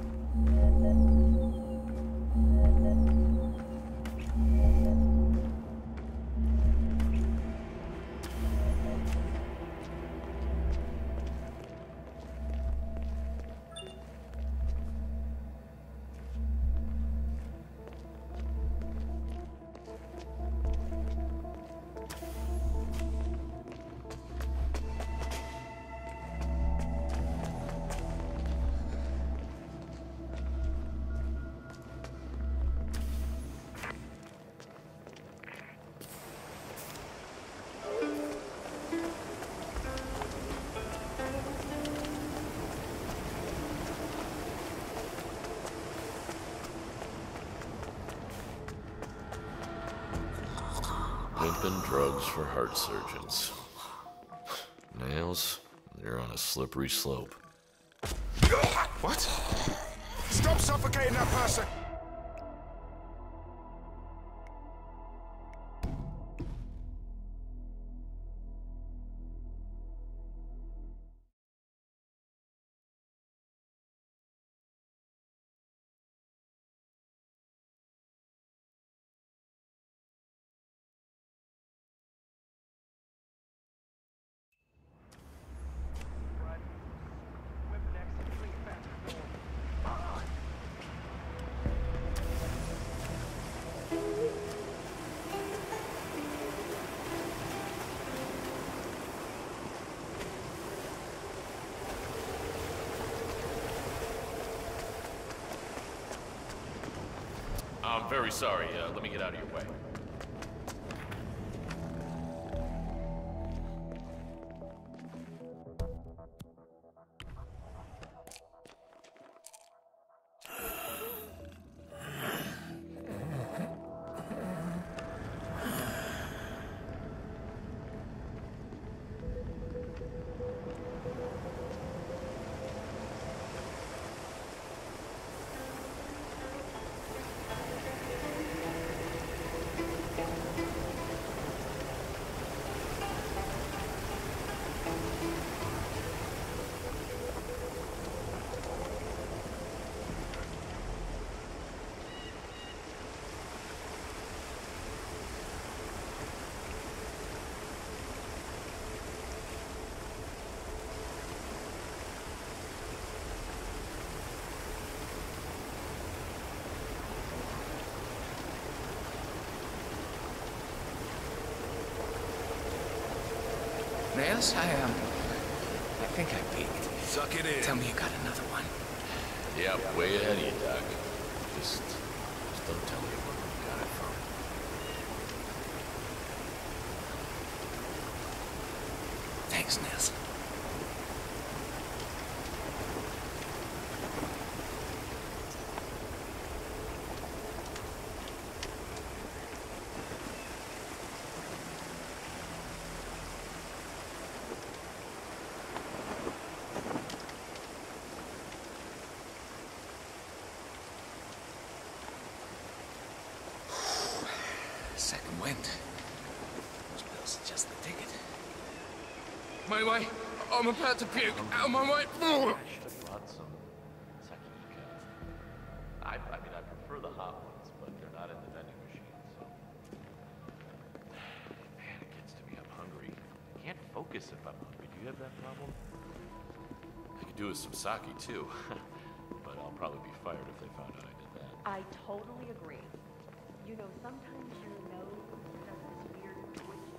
pimping drugs for heart surgeons. Nails, they're on a slippery slope. What? Stop suffocating that person! I'm very sorry. Uh, let me get out of your way. Nails, I am. Um, I think I peaked. Suck it in. Tell me you got another one. Yeah, way ahead of you, Doc. Just, just don't tell me where you got it from. Thanks, Nails. Second wind. Those pills are just the ticket. My way! I'm about to puke! Out of my way! I should have brought some Sakika. I, I mean, I prefer the hot ones, but they're not in the vending machine, so... Man, it gets to me, I'm hungry. I can't focus if I'm hungry. Do you have that problem? I could do with some sake, too. But I'll probably be fired if they found out I did that. I totally agree. You know, sometimes your nose does this weird twitch.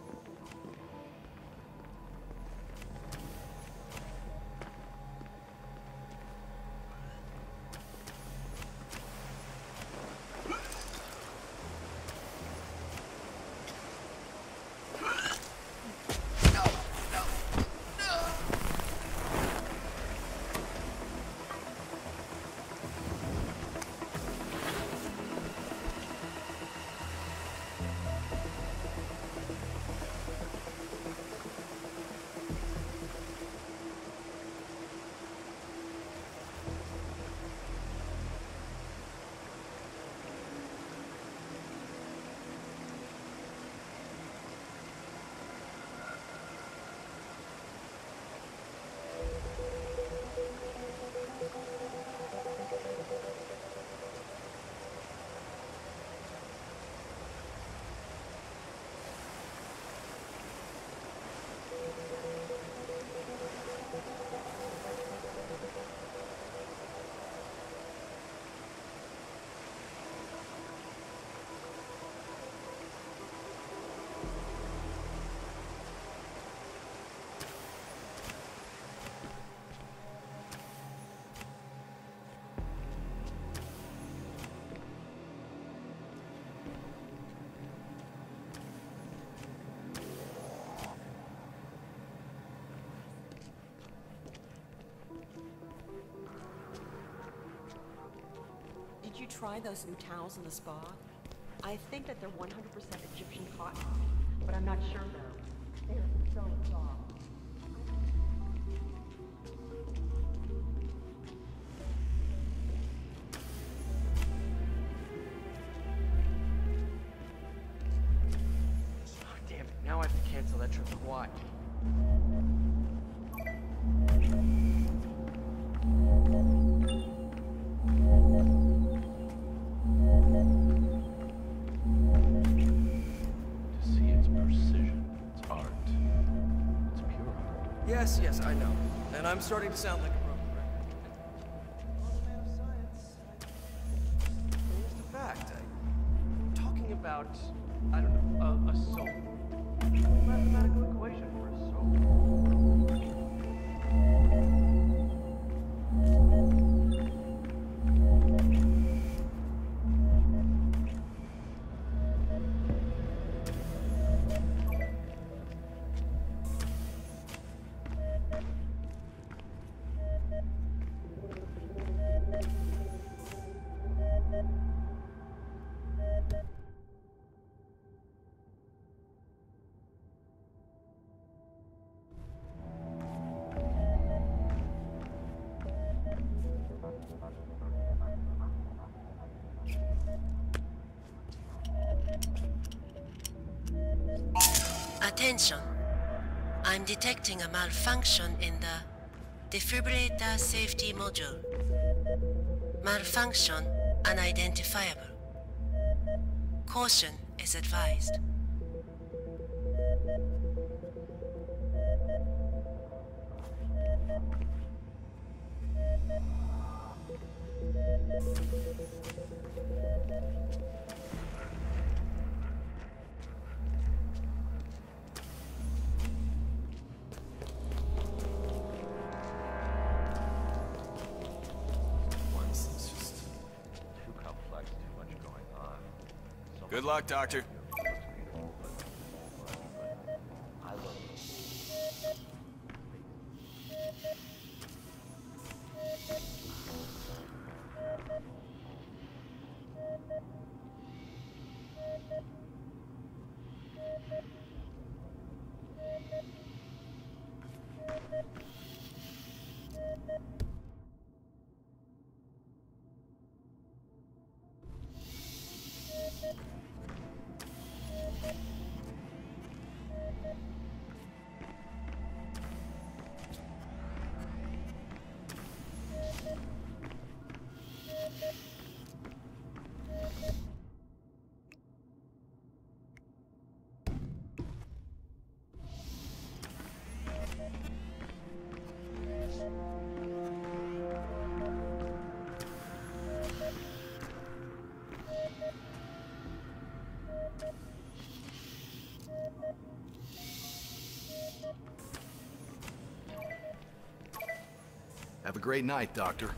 you try those new towels in the spa? I think that they're one hundred percent Egyptian cotton, but I'm not sure though. They're so soft. Damn it, now I have to cancel that trip to Hawaii. To see its precision, its art, its pure art. Yes, yes, I know. And I'm starting to sound like a broken record. Here's the fact. I'm talking about, I don't know, a, a soul. A mathematical equation for a soul. Attention. I'm detecting a malfunction in the defibrillator safety module. Malfunction unidentifiable. Caution is advised. Good luck, Doctor. Have a great night, Doctor.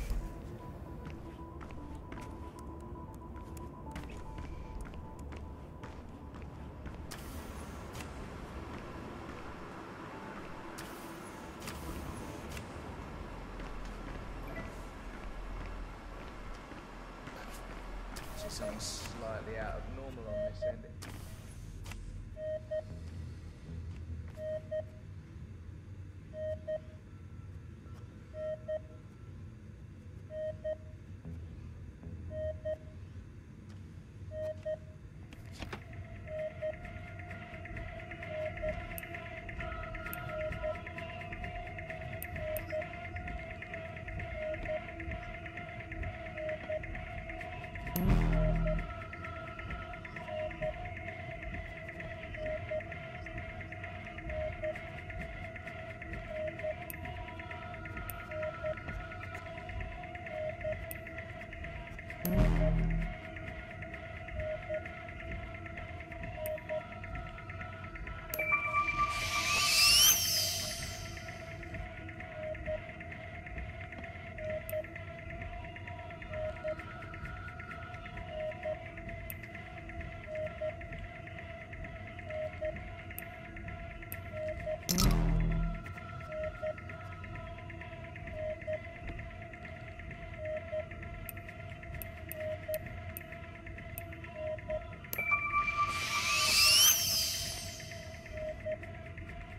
Just something slightly out of normal on this ending.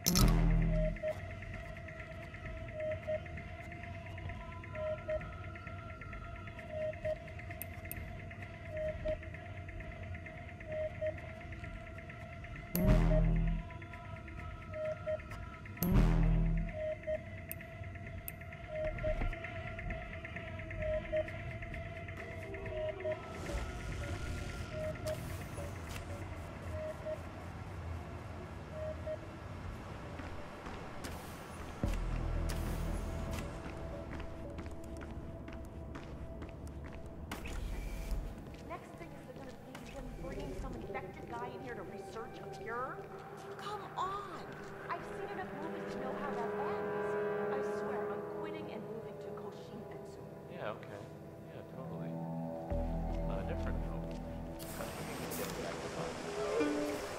Come on! I've seen enough movies to know how that ends. I swear, I'm quitting and moving to Koshinetsu. Yeah, okay. Yeah, totally. On a different note, how do you think you get back to fun?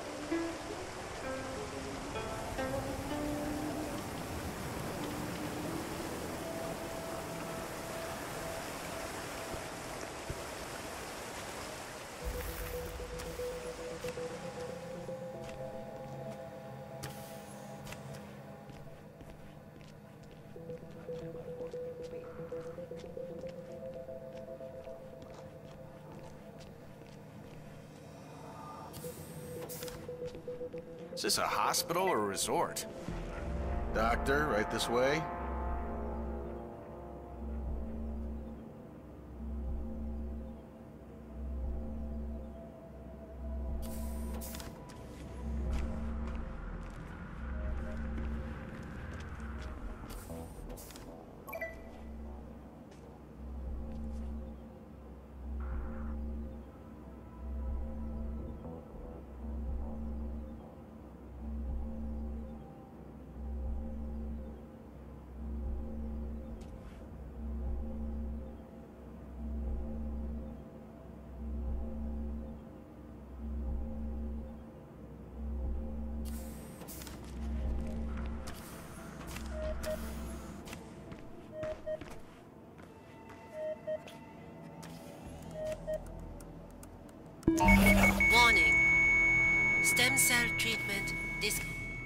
Is this a hospital or a resort? Doctor, right this way. Warning. Stem cell treatment dis-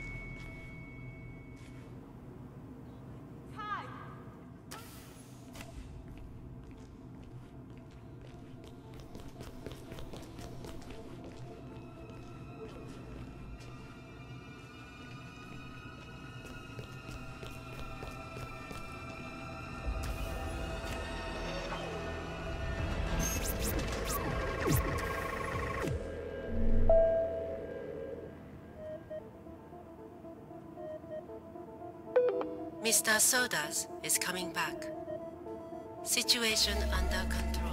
Mister Sodas is coming back. Situation under control.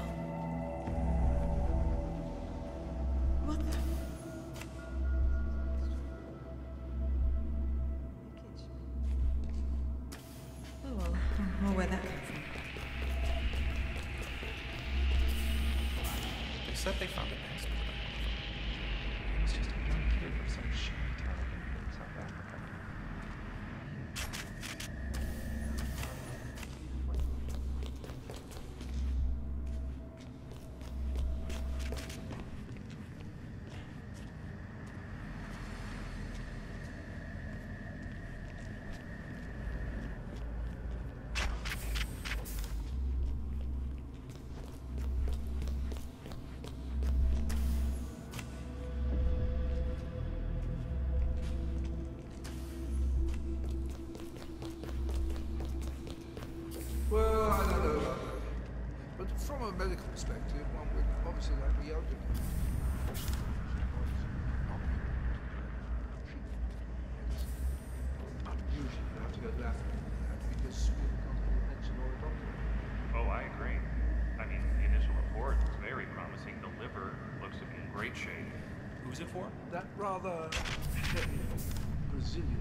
What the? Oh well, or where that came from. They said they found an expert. It was just a young kid from some shitty town in South Africa. Well, I don't know about that. But from a medical perspective, one would obviously like the elderly. Usually you have to go to Africa for that because people can't afford medicine or a doctor. Oh, I agree. I mean, the initial report is very promising. The liver looks in great shape. Who's it for? That rather heavy Brazilian.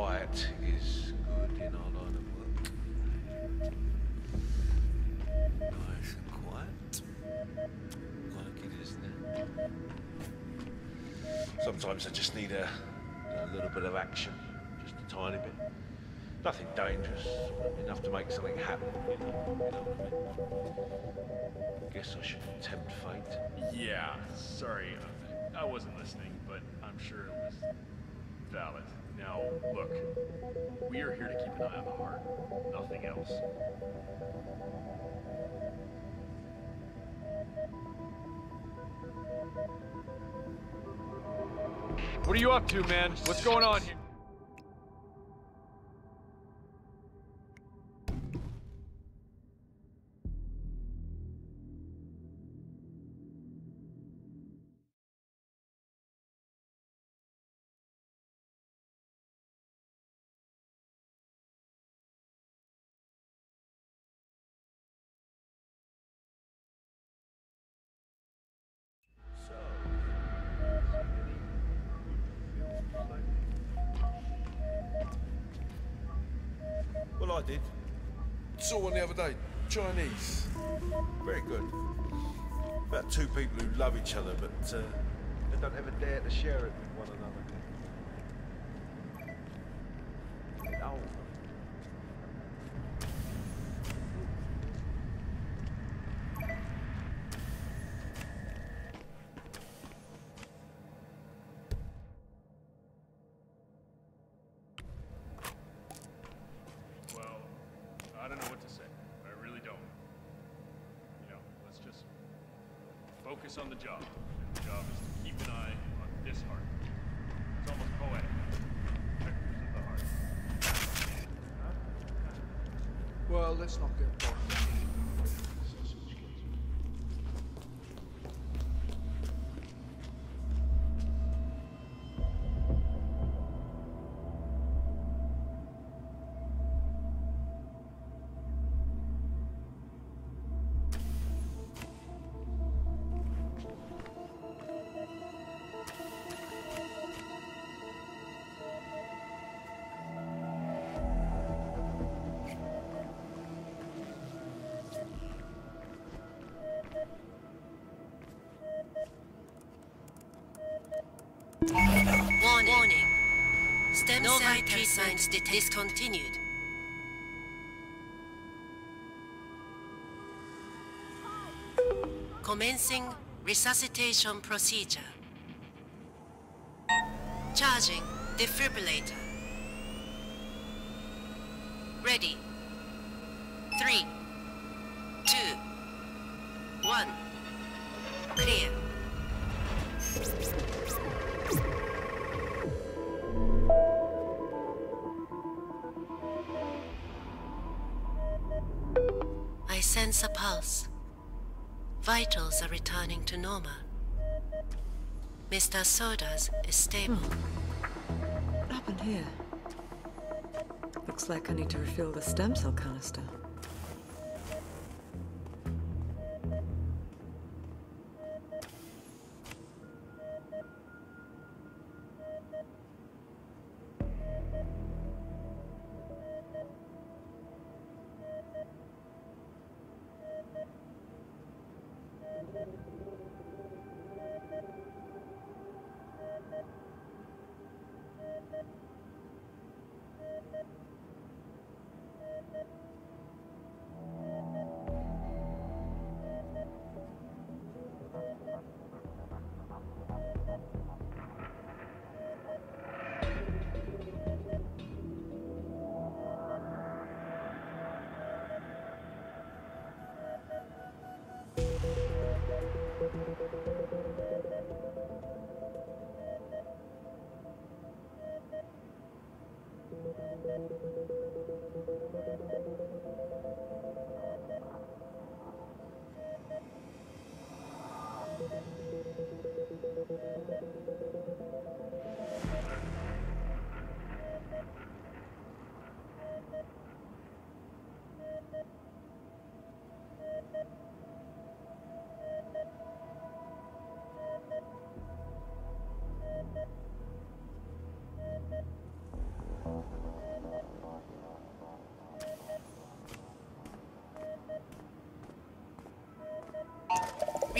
quiet is good in our line of work. Nice and quiet. Like it is now. Sometimes I just need a, a little bit of action. Just a tiny bit. Nothing dangerous. Enough to make something happen, you know, you know what I mean? Guess I shouldn't tempt fate. Yeah, sorry. I wasn't listening, but I'm sure it was valid. Now, look. We are here to keep an eye on the heart. Nothing else. What are you up to, man? What's going on here? Well, I did. Saw one the other day. Chinese. Very good. About two people who love each other, but uh, they don't ever dare to share it with one another. Oh. I don't know what to say. I really don't. You know, let's just focus on the job. And the job is to keep an eye on this heart. It's almost poetic. Vectors of the heart. Huh? Well, let's not get bogged down. Warning. Warning. Stem no cell treatment discontinued. Commencing resuscitation procedure. Charging defibrillator. Ready. Three, two, one. Clear. I sense a pulse. Vitals are returning to normal. Mister Sodas is stable. What happened here? Looks like I need to refill the stem cell canister.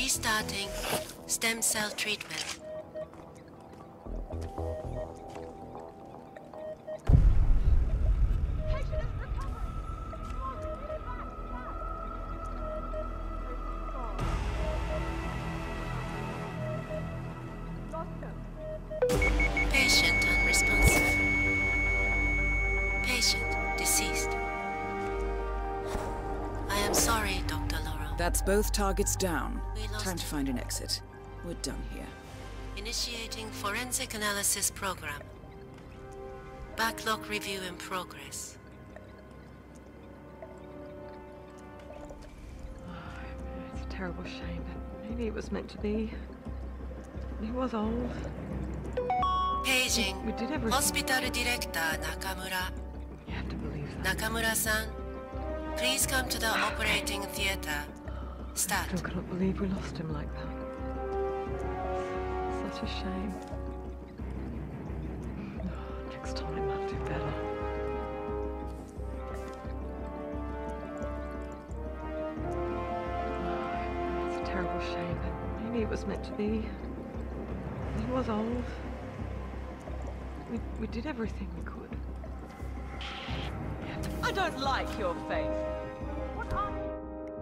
Restarting stem cell treatment. Patient unresponsive. Patient deceased. I am sorry, Doctor Laurent. That's both targets down. We lost Time to him. find an exit. We're done here. Initiating forensic analysis program. Backlog review in progress. It's a terrible shame, but maybe it was meant to be. He was old. Paging. We did everything. Hospital Director Nakamura. You have to believe that. Nakamura-san, please come to the operating theater. Start. I still cannot believe we lost him like that. Such a shame. Oh, next time I'll do better. Oh, it's a terrible shame, but maybe it was meant to be. He was old. We, we did everything we could. I don't like your face. What are you?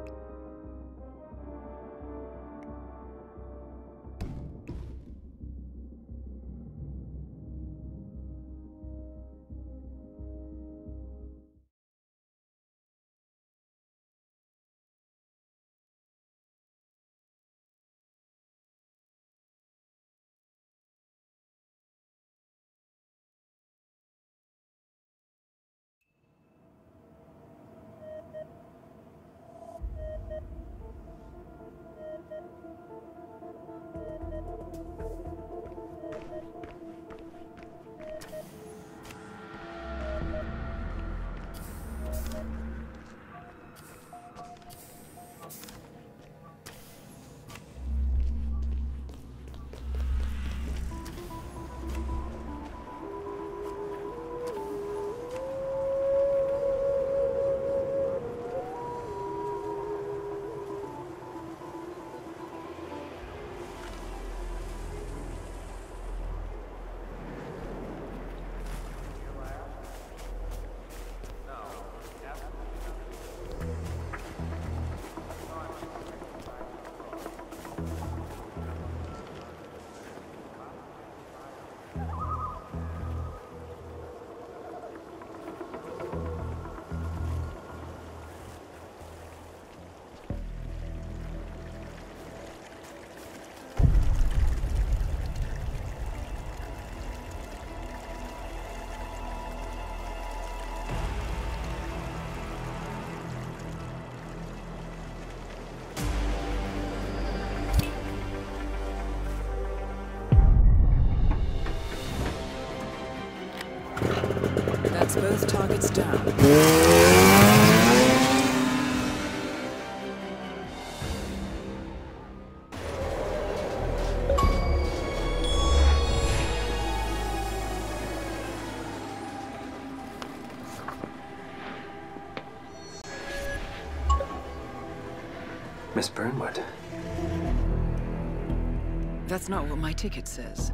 That's both targets down. Miss Burnwood. That's not what my ticket says.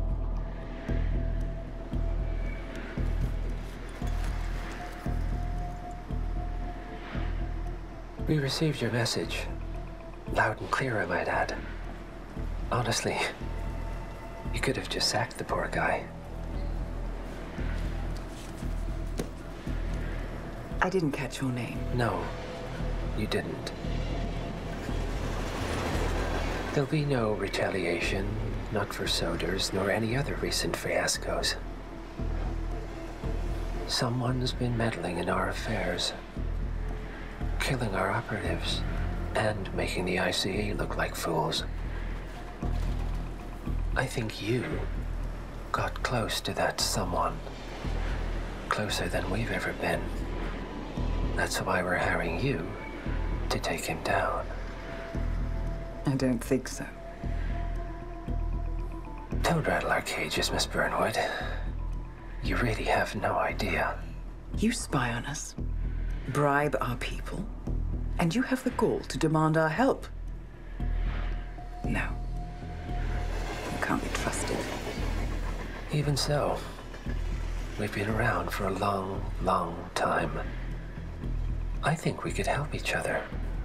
We received your message. Loud and clear, I might add. Honestly, you could have just sacked the poor guy. I didn't catch your name. No, you didn't. There'll be no retaliation, not for Soders, nor any other recent fiascos. Someone's been meddling in our affairs, killing our operatives, and making the I C A look like fools. I think you got close to that someone. Closer than we've ever been. That's why we're hiring you to take him down. I don't think so. Don't rattle our cages, Miss Burnwood. You really have no idea. You spy on us, bribe our people, and you have the gall to demand our help. No. You can't be trusted. Even so, we've been around for a long, long time. I think we could help each other.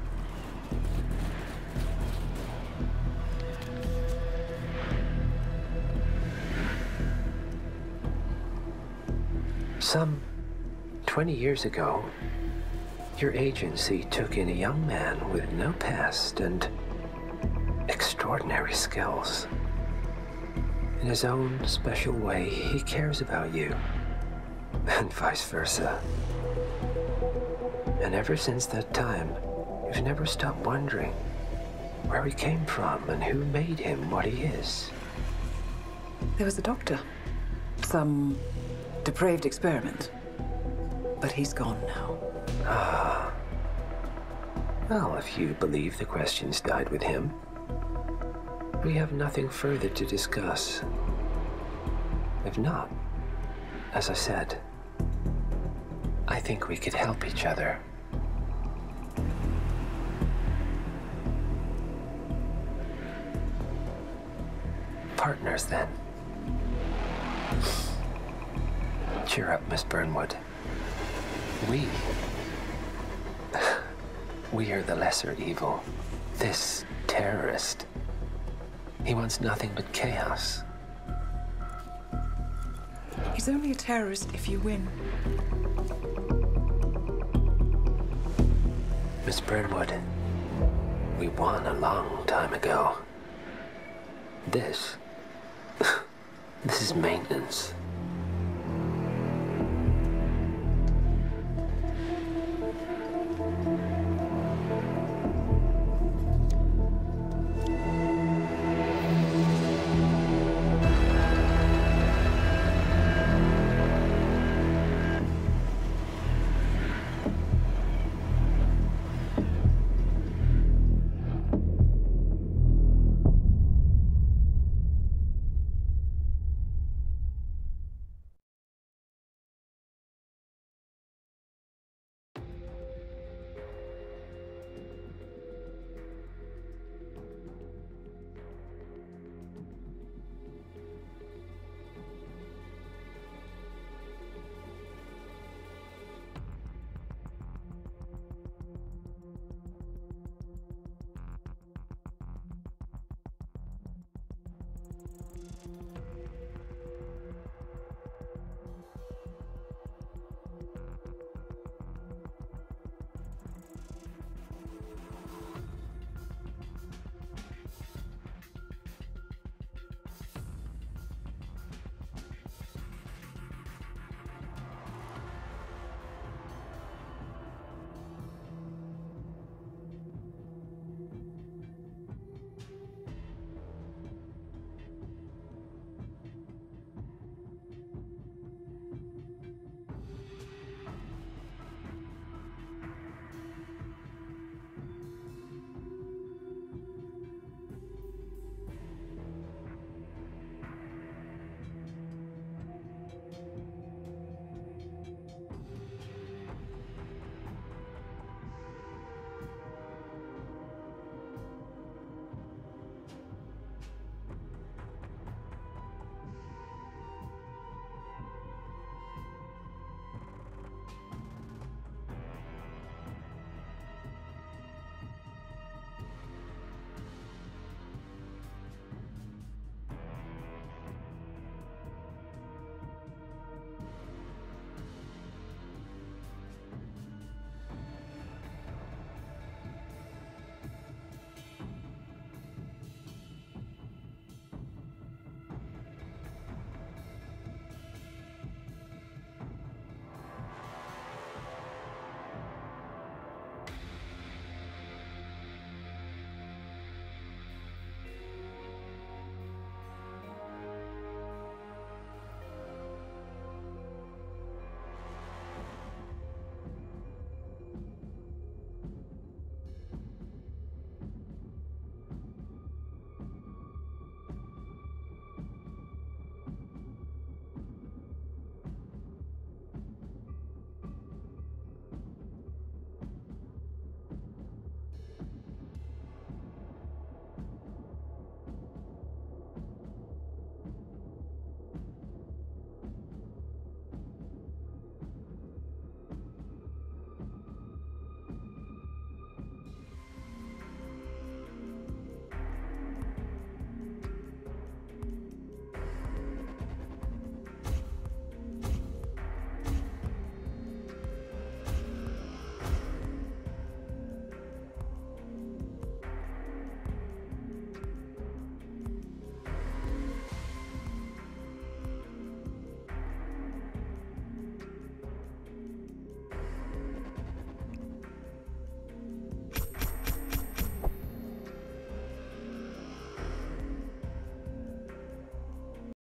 Some twenty years ago, your agency took in a young man with no past and extraordinary skills. In his own special way, he cares about you, and vice versa. And ever since that time, you've never stopped wondering where he came from and who made him what he is. There was a doctor. Some depraved experiment. But he's gone now. Ah. Well, if you believe the questions died with him, we have nothing further to discuss. If not, as I said, I think we could help each other. Partners, then. Cheer up, Miss Burnwood. We... we are the lesser evil. This terrorist. He wants nothing but chaos. He's only a terrorist if you win. Miss Burnwood, we won a long time ago. This... this is maintenance.